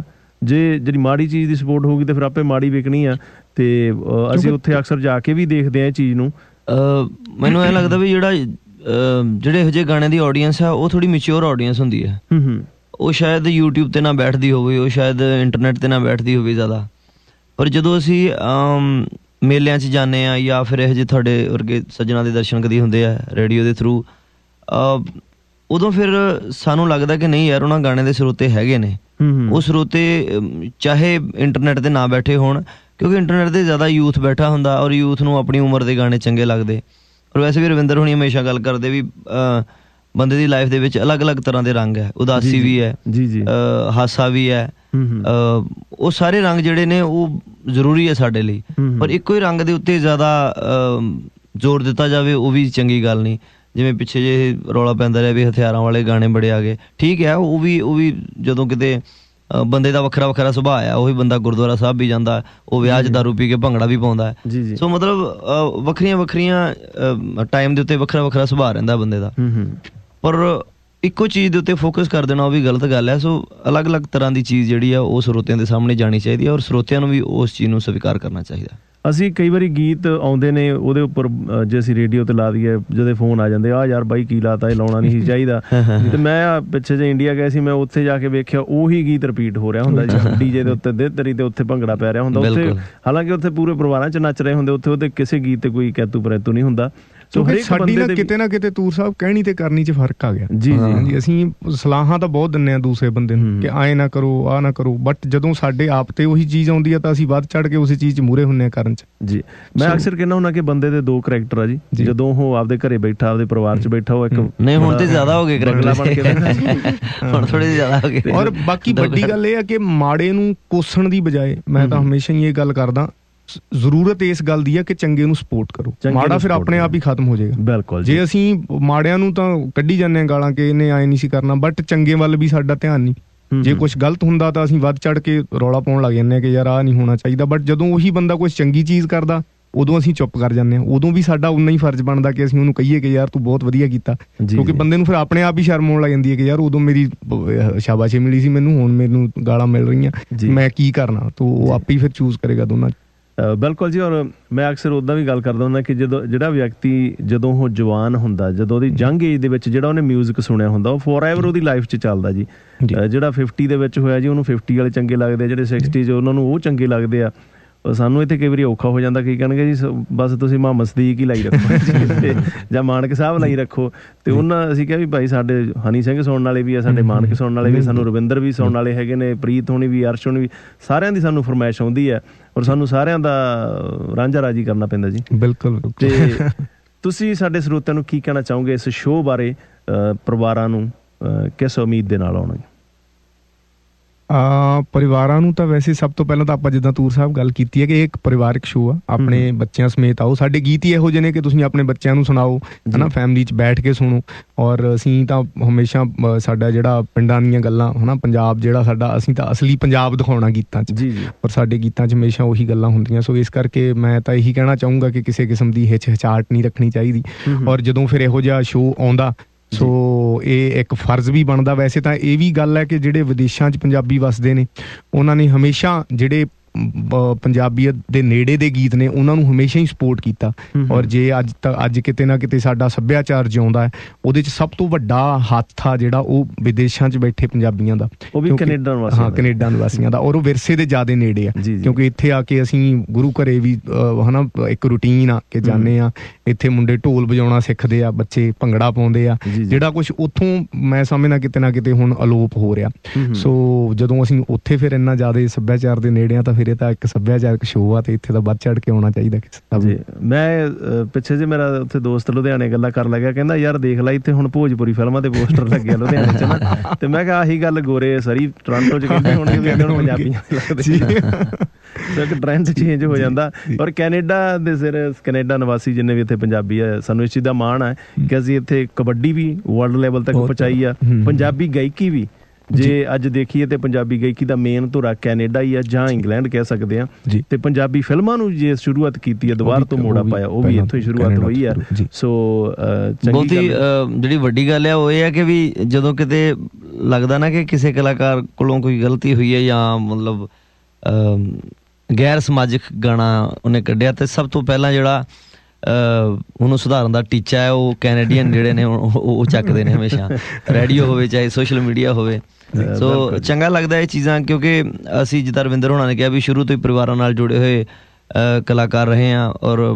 ਜੇ ਜਿਹੜੀ ਮਾੜੀ ਚੀਜ਼ ਦੀ ਸਪੋਰਟ ਹੋਊਗੀ ਤੇ ਫਿਰ ਆਪੇ ਮਾੜੀ ਵਿਕਣੀ ਆ। ਤੇ ਅਸੀਂ ਉੱਥੇ ਅਕਸਰ ਜਾ ਕੇ ਵੀ ਦੇਖਦੇ ਆ ਇਹ ਚੀਜ਼ ਨੂੰ।
ਮੈਨੂੰ ਇਹ ਲੱਗਦਾ ਵੀ ਜਿਹੜਾ ਜਿਹੜੇ ਇਹੋ ਜਿਹੇ ਗਾਣੇ ਦੀ ਆਡੀਅנס ਆ ਉਹ ਥੋੜੀ ਮੈਚਿਓਰ ਆਡੀਅנס ਹੁੰਦੀ ਹੈ। ਉਹ ਸ਼ਾਇਦ ਯੂਟਿਊਬ ਤੇ ਨਾ ਬੈਠਦੀ ਹੋਵੇ, ਉਹ ਸ਼ਾਇਦ ਇੰਟਰਨੈਟ ਤੇ ਨਾ ਬੈਠਦੀ ਹੋਵੇ ਜ਼ਿਆਦਾ। ਪਰ ਜਦੋਂ ਅਸੀਂ ਮੇਲਿਆਂ 'ਚ ਜਾਂਦੇ ਹਾਂ ਜਾਂ ਫਿਰ ਇਹੋ ਜਿਹੇ ਤੁਹਾਡੇ ਵਰਗੇ ਸੱਜਣਾ ਦੇ ਦਰਸ਼ਨ ਕਦੀ ਹੁੰਦੇ ਆ ਰੇਡੀਓ ਦੇ ਥਰੂ, ਉਦੋਂ ਫਿਰ ਸਾਨੂੰ ਲੱਗਦਾ ਕਿ ਨਹੀਂ ਯਾਰ ਉਹਨਾਂ ਗਾਣੇ ਦੇ ਸਰੋਤੇ ਹੈਗੇ ਨੇ। ਉਹ ਸਰੋਤੇ ਚਾਹੇ ਇੰਟਰਨੈਟ ਤੇ ਨਾ ਬੈਠੇ ਹੋਣ, ਕਿਉਂਕਿ ਇੰਟਰਨੈਟ ਤੇ ਜ਼ਿਆਦਾ ਯੂਥ ਬੈਠਾ ਹੁੰਦਾ ਔਰ ਯੂਥ ਨੂੰ ਆਪਣੀ ਉਮਰ ਦੇ ਗਾਣੇ ਚੰਗੇ ਲੱਗਦੇ। ਔਰ ਵੈਸੇ ਵੀ ਰਵਿੰਦਰ ਹੁਣੀ ਹਮੇਸ਼ਾ ਗੱਲ ਕਰਦੇ ਵੀ ਬੰਦੇ ਦੀ ਲਾਈਫ ਦੇ ਵਿੱਚ ਅਲੱਗ ਅਲੱਗ ਤਰ੍ਹਾਂ ਦੇ ਰੰਗ ਹੈ, ਉਦਾਸੀ ਵੀ ਹੈ, ਹਾਸਾ ਵੀ ਹੈ। ਉਹ ਸਾਰੇ ਰੰਗ ਜਿਹੜੇ ਨੇ ਉਹ ਜ਼ਰੂਰੀ ਹੈ ਸਾਡੇ ਲਈ, ਪਰ ਇੱਕੋ ਹੀ ਰੰਗ ਦੇ ਉੱਤੇ ਜ਼ਿਆਦਾ ਜ਼ੋਰ ਦਿੱਤਾ ਜਾਵੇ ਉਹ ਵੀ ਚੰਗੀ ਗੱਲ ਨਹੀਂ। ਜਿਵੇਂ ਪਿੱਛੇ ਜੇ ਰੌਲਾ ਪੈਂਦਾ ਰਿਹਾ ਵੀ ਹਥਿਆਰਾਂ ਵਾਲੇ ਗਾਣੇ ਬੜੇ ਆ ਗਏ, ਠੀਕ ਹੈ, ਉਹ ਵੀ ਉਹ ਵੀ ਜਦੋਂ ਕਿਤੇ ਬੰਦੇ ਦਾ ਵੱਖਰਾ ਵੱਖਰਾ ਸੁਭਾਅ ਆ, ਉਹੀ ਬੰਦਾ ਗੁਰਦੁਆਰਾ ਸਾਹਿਬ ਵੀ ਜਾਂਦਾ, ਉਹ ਵਿਆਹ 'ਚ ਦਾਰੂ ਪੀ ਕੇ ਭੰਗੜਾ ਵੀ ਪਾਉਂਦਾ ਹੈ। ਸੋ ਮਤਲਬ ਵੱਖਰੀਆਂ ਵੱਖਰੀਆਂ ਟਾਈਮ ਦੇ ਉੱਤੇ ਵੱਖਰਾ ਵੱਖਰਾ ਸੁਭਾਅ ਰਹਿੰਦਾ ਬੰਦੇ ਦਾ, ਪਰ ਇੱਕੋ ਚੀਜ਼ ਦੇ ਉੱਤੇ ਫੋਕਸ ਕਰ ਦੇਣਾ ਉਹ ਵੀ ਗਲਤ ਗੱਲ ਹੈ। ਸੋ ਅਲੱਗ ਅਲੱਗ ਤਰ੍ਹਾਂ ਦੀ ਚੀਜ਼ ਜਿਹੜੀ ਆ ਉਹ ਸਰੋਤਿਆਂ ਦੇ ਸਾਹਮਣੇ ਜਾਣੀ ਚਾਹੀਦੀ ਹੈ ਔਰ ਸਰੋਤਿਆਂ ਨੂੰ ਵੀ ਉਸ ਚੀਜ਼ ਨੂੰ ਸਵੀਕਾਰ ਕਰਨਾ ਚਾਹੀਦਾ।
ਅਸੀਂ ਕਈ ਵਾਰੀ ਗੀਤ ਆਉਂਦੇ ਨੇ ਉਹਦੇ ਉੱਪਰ ਜੇ ਅਸੀਂ ਰੇਡੀਓ ਤੇ ਲਾ ਦਈਏ, ਜਦੋਂ ਫੋਨ ਆ ਜਾਂਦੇ ਆ ਯਾਰ ਬਾਈ ਕੀ ਲਾਤਾ, ਇਹ ਲਾਉਣਾ ਨਹੀਂ ਸੀ ਚਾਹੀਦਾ। ਤੇ ਮੈਂ ਪਿੱਛੇ ਜੇ ਇੰਡੀਆ ਗਿਆ ਸੀ, ਮੈਂ ਉੱਥੇ ਜਾ ਕੇ ਵੇਖਿਆ ਉਹੀ ਗੀਤ ਰਿਪੀਟ ਹੋ ਰਿਹਾ ਹੁੰਦਾ ਜੀ ਡੀਜੇ ਦੇ ਉੱਤੇ, ਦੇ ਤਰੀ ਤੇ ਉੱਥੇ ਭੰਗੜਾ ਪੈ ਰਿਹਾ ਹੁੰਦਾ ਉੱਥੇ, ਹਾਲਾਂਕਿ ਉੱਥੇ ਪੂਰੇ ਪਰਿਵਾਰਾਂ 'ਚ ਨੱਚ ਰਹੇ ਹੁੰਦੇ, ਉੱਥੇ ਉਹਦੇ ਕਿਸੇ ਗੀਤ ਤੇ ਕੋਈ ਕੈਤੂ ਪਰੈਤੂ ਨਹੀਂ ਹੁੰਦਾ।
ਸਾਡੀ ਨਾ ਕਿਤੇ ਨਾ ਕਿਤੇ ਤੂਰ ਸਾਹਿਬ ਕਹਿਣੀ ਤੇ ਕਰਨੀ 'ਚ ਫਰਕ ਆ ਗਿਆ। ਜੀ ਜੀ ਅਸੀਂ ਸਲਾਹਾਂ ਤਾਂ ਬਹੁਤ ਦਿੰਦੇ ਹਾਂ ਦੂਸਰੇ ਬੰਦੇ ਨੂੰ ਕਿ ਆਏ ਨਾ ਕਰੋ, ਆਹ ਨਾ ਕਰੋ, ਬਟ ਜਦੋਂ ਸਾਡੇ ਆਪ ਤੇ ਉਹੀ ਚੀਜ਼ ਆਉਂਦੀ ਆ ਤਾਂ ਅਸੀਂ ਵੱਧ ਚੜ ਕੇ ਉਸੇ ਚੀਜ਼ 'ਚ ਮੂਹਰੇ ਹੁੰਦੇ ਹਾਂ ਕਰਨ 'ਚ।
ਜੀ ਮੈਂ ਅਕਸਰ ਕਹਿੰਦਾ ਹੁੰਦਾ ਕਿ ਬੰਦੇ ਦੇ ਦੋ ਕਰੈਕਟਰ ਆ ਜੀ, ਜਦੋਂ ਉਹ ਆਪਦੇ ਘਰੇ ਬੈਠਾ, ਆਪਦੇ ਪਰਿਵਾਰ 'ਚ ਬੈਠਾ, ਉਹ ਇੱਕ
ਨਹੀਂ ਹੁਣ ਤੇ ਜ਼ਿਆਦਾ ਹੋ ਗਏ ਕਰੈਕਟਰ ਬਣ ਕੇ, ਹੁਣ ਥੋੜੇ ਜ਼ਿਆਦਾ ਹੋ ਗਏ।
ਔਰ ਬਾਕੀ ਵੱਡੀ ਗੱਲ ਇਹ ਆ ਕਿ ਮਾੜੇ ਨੂੰ ਕੋਸਣ ਦੀ ਬਜਾਏ ਮੈਂ ਤਾਂ ਹਮੇਸ਼ਾ ਹੀ ਇਹ ਗੱਲ ਕਰਦਾ, ਜ਼ਰੂਰਤ ਇਸ ਗੱਲ ਦੀ ਆ ਕਿ ਚੰਗੇ ਨੂੰ ਸਪੋਰਟ ਕਰੋ, ਮਾੜਾ ਫਿਰ ਆਪਣੇ ਆਪ ਹੀ ਖਤਮ ਹੋ ਜਾਏਗਾ। ਬਿਲਕੁਲ, ਜੇ ਅਸੀਂ ਮਾੜਿਆਂ ਨੂੰ ਤਾਂ ਕੱਢੀ ਜਾਂਦੇ ਹਾਂ ਗਾਲਾਂ ਕਿ ਇਹਨੇ ਆਏ ਨਹੀਂ ਸੀ ਕਰਨਾ, ਬਟ ਚੰਗੇ ਵੱਲ ਵੀ ਸਾਡਾ ਧਿਆਨ ਨਹੀਂ। ਜੇ ਕੁਛ ਗਲਤ ਹੁੰਦਾ ਤਾਂ ਅਸੀਂ ਵੱਧ ਚੜ ਕੇ ਰੌਲਾ ਪਾਉਣ ਲੱਗ ਜਾਂਦੇ ਹਾਂ ਕਿ ਯਾਰ ਆਹ ਨਹੀਂ ਹੋਣਾ ਚਾਹੀਦਾ, ਬਟ ਜਦੋਂ ਉਹੀ ਬੰਦਾ ਕੁਛ ਚੰਗੀ ਚੀਜ਼ ਕਰਦਾ ਉਦੋਂ ਅਸੀਂ ਚੁੱਪ ਕਰ ਜਾਂਦੇ ਹਾਂ। ਉਦੋਂ ਵੀ ਸਾਡਾ ਉਨਾ ਹੀ ਫਰਜ਼ ਬਣਦਾ ਕਿ ਅਸੀਂ ਉਹਨੂੰ ਕਹੀਏ ਕਿ ਯਾਰ ਤੂੰ ਬਹੁਤ ਵਧੀਆ ਕੀਤਾ, ਕਿਉਂਕਿ ਬੰਦੇ ਨੂੰ ਫਿਰ ਆਪਣੇ ਆਪ ਹੀ ਸ਼ਰਮ ਆਉਣ ਲੱਗ ਜਾਂਦੀ ਹੈ ਕਿ ਯਾਰ ਉਦੋਂ ਮੇਰੀ ਸ਼ਾਬਾਸ਼ੀ ਮਿਲੀ ਸੀ ਮੈਨੂੰ, ਹੁਣ ਮੈਨੂੰ ਗਾਲਾਂ ਮਿਲ ਰਹੀਆਂ, ਮੈਂ ਕੀ ਕਰਨਾ। ਤਾਂ ਉਹ ਆਪੇ ਹੀ ਫਿਰ ਚੂਜ਼ ਕਰੇਗਾ ਦੋਨਾਂ 'ਚ।
ਬਿਲਕੁਲ ਜੀ। ਔਰ ਮੈਂ ਅਕਸਰ ਉੱਦਾਂ ਵੀ ਗੱਲ ਕਰਦਾ ਹੁੰਦਾ ਕਿ ਜਦੋਂ ਜਿਹੜਾ ਵਿਅਕਤੀ ਜਦੋਂ ਉਹ ਜਵਾਨ ਹੁੰਦਾ, ਜਦੋਂ ਉਹਦੀ ਯੰਗ ਏਜ ਦੇ ਵਿੱਚ ਜਿਹੜਾ ਉਹਨੇ ਮਿਊਜ਼ਿਕ ਸੁਣਿਆ ਹੁੰਦਾ, ਉਹ ਫੋਰ ਐਵਰ ਉਹਦੀ ਲਾਈਫ 'ਚ ਚੱਲਦਾ ਜੀ। ਜਿਹੜਾ ਫਿਫਟੀ ਦੇ ਵਿੱਚ ਹੋਇਆ ਜੀ ਉਹਨੂੰ ਫਿਫਟੀ ਵਾਲੇ ਚੰਗੇ ਲੱਗਦੇ, ਜਿਹੜੇ ਸਿਕਸਟੀ 'ਚ ਉਹਨਾਂ ਨੂੰ ਉਹ ਚੰਗੇ ਲੱਗਦੇ ਆ। ਸਾਨੂੰ ਇੱਥੇ ਕਈ ਵਾਰੀ ਔਖਾ ਹੋ ਜਾਂਦਾ, ਕੀ ਕਹਿਣਗੇ ਜੀ ਬਸ ਤੁਸੀਂ ਮੁਹੰਮਦ ਸਦੀਕ ਹੀ ਲਾਈ ਰੱਖੋ ਜਾਂ ਮਾਨਕ ਸਾਹਿਬ ਲਾਈ ਰੱਖੋ। ਤੇ ਉਹਨਾਂ ਅਸੀਂ ਕਿਹਾ ਵੀ ਭਾਈ ਸਾਡੇ ਹਨੀ ਸਿੰਘ ਸੁਣਨ ਵਾਲੇ ਵੀ ਆ, ਸਾਡੇ ਮਾਨਕ ਸੁਣਨ ਵਾਲੇ ਵੀ, ਸਾਨੂੰ ਰਵਿੰਦਰ ਵੀ ਸੁਣਨ ਵਾਲੇ ਹੈਗੇ ਨੇ, ਪ੍ਰੀਤ ਹੋਣੀ ਵੀ, ਅਰਸ਼ ਹੋਣੀ ਵੀ, ਸਾਰਿਆਂ ਦੀ ਸਾਨੂੰ ਫਰਮਾਇਸ਼ ਆਉਂਦੀ ਹੈ ਔਰ ਸਾਨੂੰ ਸਾਰਿਆਂ ਦਾ ਰਾਂਝਾ ਰਾਜੀ ਕਰਨਾ ਪੈਂਦਾ ਜੀ।
ਬਿਲਕੁਲ।
ਤੇ ਤੁਸੀਂ ਸਾਡੇ ਸਰੋਤਿਆਂ ਨੂੰ ਕੀ ਕਹਿਣਾ ਚਾਹੋਗੇ ਇਸ ਸ਼ੋਅ ਬਾਰੇ, ਪਰਿਵਾਰਾਂ ਨੂੰ ਕਿਸ ਉਮੀਦ ਦੇ ਨਾਲ ਆਉਣਗੇ?
ਪਰਿਵਾਰਾਂ ਨੂੰ ਤਾਂ ਵੈਸੇ ਸਭ ਤੋਂ ਪਹਿਲਾਂ ਤਾਂ ਆਪਾਂ ਜਿੱਦਾਂ ਤੂਰ ਸਾਹਿਬ ਗੱਲ ਕੀਤੀ ਹੈ ਕਿ ਇਹ ਇੱਕ ਪਰਿਵਾਰਿਕ ਸ਼ੋਅ ਆ, ਆਪਣੇ ਬੱਚਿਆਂ ਸਮੇਤ ਆਓ। ਸਾਡੇ ਗੀਤ ਹੀ ਇਹੋ ਜਿਹੇ ਨੇ ਕਿ ਤੁਸੀਂ ਆਪਣੇ ਬੱਚਿਆਂ ਨੂੰ ਸੁਣਾਓ, ਹੈ ਨਾ, ਫੈਮਿਲੀ 'ਚ ਬੈਠ ਕੇ ਸੁਣੋ। ਔਰ ਅਸੀਂ ਤਾਂ ਹਮੇਸ਼ਾ ਸਾਡਾ ਜਿਹੜਾ ਪਿੰਡਾਂ ਦੀਆਂ ਗੱਲਾਂ, ਹੈ ਨਾ, ਪੰਜਾਬ ਜਿਹੜਾ ਸਾਡਾ, ਅਸੀਂ ਤਾਂ ਅਸਲੀ ਪੰਜਾਬ ਦਿਖਾਉਣਾ ਗੀਤਾਂ 'ਚ, ਔਰ ਸਾਡੇ ਗੀਤਾਂ 'ਚ ਹਮੇਸ਼ਾ ਉਹੀ ਗੱਲਾਂ ਹੁੰਦੀਆਂ। ਸੋ ਇਸ ਕਰਕੇ ਮੈਂ ਤਾਂ ਇਹੀ ਕਹਿਣਾ ਚਾਹੂੰਗਾ ਕਿ ਕਿਸੇ ਕਿਸਮ ਦੀ ਹਿਚਕਿਚਾਹਟ ਨਹੀਂ ਰੱਖਣੀ ਚਾਹੀਦੀ। ਔਰ ਜਦੋਂ ਫਿਰ ਇਹੋ ਜਿਹਾ ਸ਼ੋਅ ਆਉਂਦਾ ਸੋ ਇਹ ਇੱਕ ਫਰਜ਼ ਵੀ ਬਣਦਾ। ਵੈਸੇ ਤਾਂ ਇਹ ਵੀ ਗੱਲ ਹੈ ਕਿ ਜਿਹੜੇ ਵਿਦੇਸ਼ਾਂ 'ਚ ਪੰਜਾਬੀ ਵਸਦੇ ਨੇ ਉਹਨਾਂ ਨੇ ਹਮੇਸ਼ਾ ਜਿਹੜੇ ਪੰਜਾਬੀਅਤ ਦੇ ਨੇੜੇ ਦੇ ਗੀਤ ਨੇ ਉਹਨਾਂ ਨੂੰ ਹਮੇਸ਼ਾ ਹੀ ਸਪੋਰਟ ਕੀਤਾ। ਔਰ ਜੇ ਅੱਜ ਤੱਕ ਅੱਜ ਕਿਤੇ ਨਾ ਕਿਤੇ ਸਾਡਾ ਸੱਭਿਆਚਾਰ ਜਿਉਂਦਾ ਹੈ, ਉਹਦੇ 'ਚ ਸਭ ਤੋਂ ਵੱਡਾ ਹੱਥ ਆ ਜਿਹੜਾ ਉਹ ਵਿਦੇਸ਼ਾਂ 'ਚ ਬੈਠੇ ਪੰਜਾਬੀਆਂ ਦਾ,
ਉਹ ਵੀ ਕੈਨੇਡਾ
ਹਾਂ ਕੈਨੇਡਾ ਨਿਵਾਸੀਆਂ ਦਾ, ਔਰ ਉਹ ਵਿਰਸੇ ਦੇ ਜ਼ਿਆਦਾ ਨੇੜੇ ਆ। ਕਿਉਂਕਿ ਇੱਥੇ ਆ ਕੇ ਅਸੀਂ ਗੁਰੂ ਘਰੇ ਵੀ ਹੈ ਨਾ ਇੱਕ ਰੂਟੀਨ ਆ ਕਿ ਜਾਂਦੇ ਆ, ਇੱਥੇ ਮੁੰਡੇ ਢੋਲ ਵਜਾਉਣਾ ਸਿੱਖਦੇ ਆ, ਬੱਚੇ ਭੰਗੜਾ ਪਾਉਂਦੇ ਆ, ਜਿਹੜਾ ਕੁਛ ਉੱਥੋਂ ਮੈਂ ਸਮਝਦਾ ਕਿਤੇ ਨਾ ਕਿਤੇ ਹੁਣ ਅਲੋਪ ਹੋ ਰਿਹਾ। ਸੋ ਜਦੋਂ ਅਸੀਂ ਉੱਥੇ ਫਿਰ ਇੰਨਾ ਜ਼ਿਆਦਾ ਸੱਭਿਆਚਾਰ ਦੇ ਨੇੜੇ ਆ ਤਾਂ ਫਿਰ ਇਹ ਤਾਂ ਇੱਕ ਸੱਭਿਆਚਾਰਕ ਸ਼ੋਅ ਆ ਤੇ ਇੱਥੇ ਤਾਂ ਵੱਧ ਚੜ ਕੇ ਆਉਣਾ ਚਾਹੀਦਾ।
ਮੈਂ ਪਿੱਛੇ ਜੇ ਮੇਰਾ ਉੱਥੇ ਦੋਸਤ ਲੁਧਿਆਣੇ ਗੱਲਾਂ ਕਰਨ ਲੱਗਿਆ, ਕਹਿੰਦਾ ਯਾਰ ਦੇਖ ਲੈ ਇੱਥੇ ਹੁਣ ਭੋਜਪੁਰੀ ਫਿਲਮਾਂ ਦੇ ਪੋਸਟਰ ਲੱਗੇ ਲੁਧਿਆਣੇ 'ਚ ਨਾ। ਤੇ ਮੈਂ ਕਿਹਾ ਆਹੀ ਗੱਲ ਗੋਰੇ ਸਰੀ ਟੋਰਾਂਟੋ 'ਚ ਕਹਿੰਦੇ ਹੋਣਗੇ ਵੀ ਹੁਣ ਪੰਜਾਬੀਆਂ ਲੱਗਦੇ। ਇੱਕ ਟ੍ਰੈਂਡ ਚੇਂਜ ਹੋ ਜਾਂਦਾ। ਔਰ ਕੈਨੇਡਾ ਦੇ ਸਿਰ ਕੈਨੇਡਾ ਨਿਵਾਸੀ ਜਿੰਨੇ ਵੀ ਇੱਥੇ ਪੰਜਾਬੀ ਆ, ਸਾਨੂੰ ਇਸ ਚੀਜ਼ ਦਾ ਮਾਣ ਹੈ ਕਿ ਅਸੀਂ ਇੱਥੇ ਕਬੱਡੀ ਵੀ ਵਰਲਡ ਲੈਵਲ ਤੱਕ ਪਹੁੰਚਾਈ ਆ, ਪੰਜਾਬੀ ਗਾਇਕੀ ਵੀ ਜੇ ਅੱਜ ਦੇਖੀਏ ਤੇ ਪੰਜਾਬੀ ਗਾਇਕੀ ਦਾ ਮੇਨ ਧੁਰਾ ਕੈਨੇਡਾ ਹੀ ਆ ਜਾਂ ਇੰਗਲੈਂਡ ਕਹਿ ਸਕਦੇ ਆ। ਤੇ ਪੰਜਾਬੀ ਫਿਲਮਾਂ ਨੂੰ ਜੇ ਸ਼ੁਰੂਆਤ ਕੀਤੀ ਹੈ, ਦੁਬਾਰਾ ਤੋਂ ਮੋੜਾ ਪਾਇਆ, ਉਹ ਵੀ ਇੱਥੋਂ ਹੀ ਸ਼ੁਰੂਆਤ ਹੋਈ ਆ। ਸੋ
ਬਹੁਤੀ ਜਿਹੜੀ ਵੱਡੀ ਗੱਲ ਆ ਉਹ ਇਹ ਹੈ ਕਿ ਵੀ ਜਦੋਂ ਕਿਤੇ ਲੱਗਦਾ ਨਾ ਕਿ ਕਿਸੇ ਕਲਾਕਾਰ ਕੋਲੋਂ ਕੋਈ ਗਲਤੀ ਹੋਈ ਹੈ ਜਾਂ ਮਤਲਬ ਗੈਰ ਸਮਾਜਿਕ ਗਾਣਾ ਉਹਨੇ ਕੱਢਿਆ, ਤੇ ਸਭ ਤੋਂ ਪਹਿਲਾਂ ਜਿਹੜਾ ਉਹਨੂੰ ਸੁਧਾਰਨ ਦਾ ਟੀਚਾ ਹੈ ਉਹ ਕੈਨੇਡੀਅਨ ਜਿਹੜੇ ਨੇ ਉਹ ਚੱਕਦੇ ਨੇ ਹਮੇਸ਼ਾ, ਰੇਡੀਓ ਹੋਵੇ ਚਾਹੇ ਸੋਸ਼ਲ ਮੀਡੀਆ ਹੋਵੇ। ਸੋ ਚੰਗਾ ਲੱਗਦਾ ਇਹ ਚੀਜ਼ਾਂ, ਕਿਉਂਕਿ ਅਸੀਂ ਜਿੱਦਾਂ ਰਵਿੰਦਰ ਹੋਣਾ ਨੇ ਕਿਹਾ ਵੀ ਸ਼ੁਰੂ ਤੋਂ ਹੀ ਪਰਿਵਾਰਾਂ ਨਾਲ ਜੁੜੇ ਹੋਏ ਕਲਾਕਾਰ ਰਹੇ ਹਾਂ, ਔਰ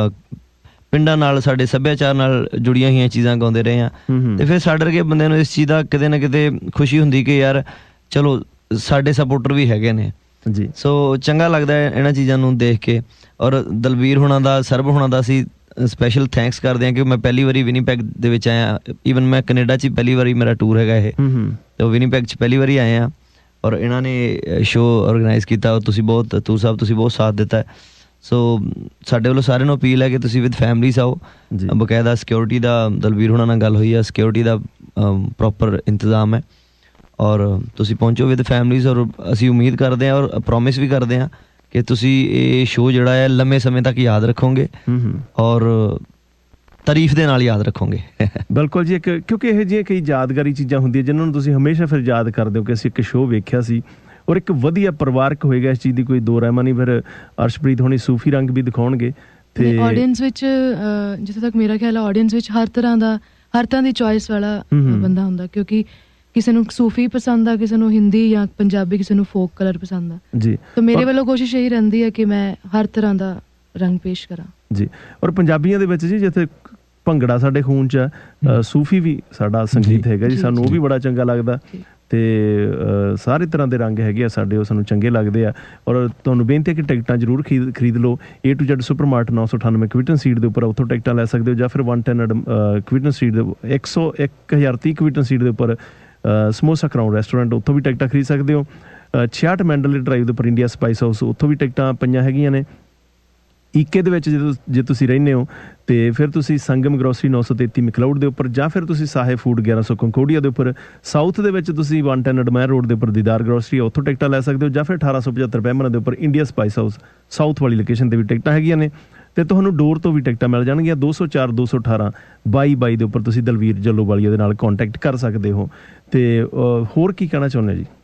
ਪਿੰਡਾਂ ਨਾਲ ਸਾਡੇ ਸੱਭਿਆਚਾਰ ਨਾਲ ਜੁੜੀਆਂ ਹੋਈਆਂ ਚੀਜ਼ਾਂ ਗਾਉਂਦੇ ਰਹੇ ਹਾਂ, ਤੇ ਫਿਰ ਸਾਡੇ ਵਰਗੇ ਬੰਦੇ ਨੂੰ ਇਸ ਚੀਜ਼ ਦਾ ਕਿਤੇ ਨਾ ਕਿਤੇ ਖੁਸ਼ੀ ਹੁੰਦੀ ਕਿ ਯਾਰ ਚਲੋ ਸਾਡੇ ਸਪੋਰਟਰ ਵੀ ਹੈਗੇ ਨੇ ਜੀ। ਸੋ ਚੰਗਾ ਲੱਗਦਾ ਹੈ ਇਹਨਾਂ ਚੀਜ਼ਾਂ ਨੂੰ ਦੇਖ ਕੇ। ਔਰ ਦਲਬੀਰ ਹੋਣਾ ਦਾ, ਸਰਬ ਹੋਣਾ ਦਾ ਅਸੀਂ ਸਪੈਸ਼ਲ ਥੈਂਕਸ ਕਰਦੇ ਹਾਂ ਕਿ ਮੈਂ ਪਹਿਲੀ ਵਾਰੀ ਵਿਨੀਪੈਗ ਦੇ ਵਿੱਚ ਆਇਆ। ਈਵਨ ਮੈਂ ਕੈਨੇਡਾ 'ਚ ਪਹਿਲੀ ਵਾਰੀ ਮੇਰਾ ਟੂਰ ਹੈਗਾ ਇਹ, ਤੇ ਵਿਨੀਪੈਗ 'ਚ ਪਹਿਲੀ ਵਾਰੀ ਆਏ ਹਾਂ ਔਰ ਇਹਨਾਂ ਨੇ ਸ਼ੋਅ ਔਰਗਨਾਈਜ਼ ਕੀਤਾ। ਤੁਸੀਂ ਬਹੁਤ ਤੂਰ ਸਾਹਿਬ ਤੁਸੀਂ ਬਹੁਤ ਸਾਥ ਦਿੱਤਾ। ਸੋ ਸਾਡੇ ਵੱਲੋਂ ਸਾਰਿਆਂ ਨੂੰ ਅਪੀਲ ਹੈ ਕਿ ਤੁਸੀਂ ਵਿਦ ਫੈਮਲੀਜ਼ ਆਓ। ਬਕਾਇਦਾ ਸਿਕਿਉਰਿਟੀ ਦਾ ਦਲਬੀਰ ਹੋਣਾ ਨਾਲ ਗੱਲ ਹੋਈ ਆ, ਸਿਕਿਉਰਿਟੀ ਦਾ ਪ੍ਰੋਪਰ ਇੰਤਜ਼ਾਮ ਹੈ ਔਰ ਤੁਸੀਂ ਪਹੁੰਚੋ ਵਿਦ ਫੈਮਲੀਜ਼। ਔਰ ਅਸੀਂ ਉਮੀਦ ਕਰਦੇ ਹਾਂ ਔਰ ਪ੍ਰੋਮਿਸ ਵੀ ਕਰਦੇ ਹਾਂ ਕਿ ਤੁਸੀਂ ਇਹ ਸ਼ੋਅ ਜਿਹੜਾ ਹੈ ਲੰਮੇ ਸਮੇਂ ਤੱਕ ਯਾਦ ਰੱਖੋਗੇ ਔਰ ਤਾਰੀਫ ਦੇ ਨਾਲ ਯਾਦ ਰੱਖੋਗੇ।
ਬਿਲਕੁਲ ਜੀ, ਇੱਕ ਕਿਉਂਕਿ ਇਹੋ ਜਿਹੀਆਂ ਕਈ ਯਾਦਗਾਰੀ ਚੀਜ਼ਾਂ ਹੁੰਦੀਆਂ ਜਿਨ੍ਹਾਂ ਨੂੰ ਤੁਸੀਂ ਹਮੇਸ਼ਾ ਫਿਰ ਯਾਦ ਕਰਦੇ ਹੋ ਕਿ ਅਸੀਂ ਇੱਕ ਸ਼ੋਅ ਵੇਖਿਆ ਸੀ ਔਰ ਇੱਕ ਵਧੀਆ ਪਰਿਵਾਰਕ ਹੋਏਗਾ। ਇਸ ਚੀਜ਼ ਦੀ ਕੋਈ ਦੋ ਰਹਿਮਾ ਨਹੀਂ। ਫਿਰ ਅਰਸ਼ਪ੍ਰੀਤ ਹੋਣੀ ਸੂਫੀ ਰੰਗ ਵੀ ਦਿਖਾਉਣਗੇ
ਤੇ ਆਡੀਅנס ਵਿੱਚ ਜਿੱਥੇ ਤੱਕ ਮੇਰਾ ਖਿਆਲ ਹੈ ਆਡੀਅנס ਵਿੱਚ ਹਰ ਤਰ੍ਹਾਂ ਦਾ ਹਰ ਤਰ੍ਹਾਂ ਦੀ ਚੋਇਸ ਵਾਲਾ ਬੰਦਾ ਹੁੰਦਾ, ਕਿਉਂਕਿ ਕਿਸੇ ਨੂੰ ਸੂਫੀ ਪਸੰਦ ਆ, ਕਿਸੇ ਨੂੰ ਹਿੰਦੀ ਜਾਂ ਪੰਜਾਬੀ, ਕਿਸੇ ਨੂੰ ਫੋਕ ਕਲਰ ਪਸੰਦ ਆ ਜੀ। ਤਾਂ ਮੇਰੇ ਵੱਲੋਂ ਕੋਸ਼ਿਸ਼ ਇਹੀ ਰਹਿੰਦੀ ਹੈ ਕਿ ਮੈਂ ਹਰ ਤਰ੍ਹਾਂ ਦਾ ਰੰਗ ਪੇਸ਼ ਕਰਾਂ ਜੀ। ਔਰ ਪੰਜਾਬੀਆਂ ਦੇ ਵਿੱਚ ਜੀ ਜਿੱਥੇ ਭੰਗੜਾ ਸਾਡੇ ਖੂਨ 'ਚ ਆ, ਸੂਫੀ ਵੀ ਸਾਡਾ ਸੰਗੀਤ ਹੈਗਾ ਜੀ, ਸਾਨੂੰ ਉਹ ਵੀ ਬੜਾ ਚੰਗਾ ਲੱਗਦਾ ਤੇ ਸਾਰੇ ਤਰ੍ਹਾਂ ਦੇ ਰੰਗ ਹੈਗੇ ਆ ਸਾਡੇ, ਉਹ ਸਾਨੂੰ ਚੰਗੇ ਲੱਗਦੇ ਆ। ਔਰ ਤੁਹਾਨੂੰ ਬੇਨਤੀ ਹੈ ਕਿ ਟਿਕਟਾਂ ਜ਼ਰੂਰ ਖਰੀਦ ਖਰੀਦ ਲਓ। A to Z super mart ਨੌ ਸੌ ਅਠਾਨਵੇਂ ਕਵਿਟਨ ਸੀਟ ਦੇ ਉੱਪਰ ਉੱਥੋਂ ਟਿਕਟਾਂ ਲੈ ਸਕਦੇ ਹੋ, ਜਾਂ ਫਿਰ ਵਨ ਟੈਨ ਕਵਿਟਨ ਸੀਟ ਦੇ ਇੱਕ ਸੌ ਇੱਕ ਹਜ਼ਾਰ ਤੀਹ ਕਵਿਟਨ ਸੀਟ ਦੇ ਉੱਪਰ ਸਮੋਸਾ ਕਰਾਊਨ ਰੈਸਟੋਰੈਂਟ, ਉੱਥੋਂ ਵੀ ਟਿਕਟਾਂ ਖਰੀਦ ਸਕਦੇ ਹੋ। ਛਿਆਹਠ ਮੈਂਡਲ ਡਰਾਈਵ ਦੇ ਉੱਪਰ ਇੰਡੀਆ ਸਪਾਈਸ ਹਾਊਸ, ਉੱਥੋਂ ਵੀ ਟਿਕਟਾਂ ਪਈਆਂ ਹੈਗੀਆਂ ਨੇ। ਈਕੇ ਦੇ ਵਿੱਚ ਜਦੋਂ ਜੇ ਤੁਸੀਂ ਰਹਿੰਦੇ ਹੋ ਤੇ ਫਿਰ ਤੁਸੀਂ ਸੰਗਮ ਗਰੋਸਰੀ ਨੌ ਸੌ ਤੇਤੀ ਮੈਕਲਾਊਡ ਦੇ ਉੱਪਰ, ਜਾਂ ਫਿਰ ਤੁਸੀਂ ਸਾਹਿਬ ਫੂਡ ਗਿਆਰਾਂ ਸੌ ਕੰਕੋਡੀਆ ਦੇ ਉੱਪਰ। ਸਾਊਥ ਦੇ ਵਿੱਚ ਤੁਸੀਂ ਵਨ ਟੈਨ ਅਡਮਾਇਰ ਰੋਡ ਦੇ ਉੱਪਰ ਦੀਦਾਰ ਗਰੋਸਰੀ, ਉੱਥੋਂ ਟਿਕਟਾਂ ਲੈ ਸਕਦੇ ਹੋ, ਜਾਂ ਫਿਰ ਅਠਾਰਾਂ ਸੌ ਪਝੱਤਰ ਪੈਮਰਾ ਦੇ ਉੱਪਰ ਇੰਡੀਆ ਸਪਾਈਸ ਹਾਊਸ ਸਾਊਥ ਵਾਲੀ ਲੋਕੇਸ਼ਨ 'ਤੇ ਵੀ ਟਿਕਟਾਂ ਹੈਗੀਆਂ ਨੇ। ਅਤੇ ਤੁਹਾਨੂੰ ਡੋਰ ਤੋਂ ਵੀ ਟਿਕਟਾਂ ਮਿਲ ਜਾਣਗੀਆਂ। ਦੋ ਸੌ ਚਾਰ ਦੋ ਸੌ ਅਠਾਰਾਂ ਬਾਈ ਬਾਈ ਦੇ ਉੱਪਰ ਤੁਸੀਂ ਦਲਵੀਰ ਜੱਲੋਵਾਲੀਆ ਦੇ ਨਾਲ ਕੌਂਟੈਕਟ ਕਰ ਸਕਦੇ ਹੋ। ਅਤੇ ਹੋਰ ਕੀ ਕਹਿਣਾ ਚਾਹੁੰਦੇ ਜੀ?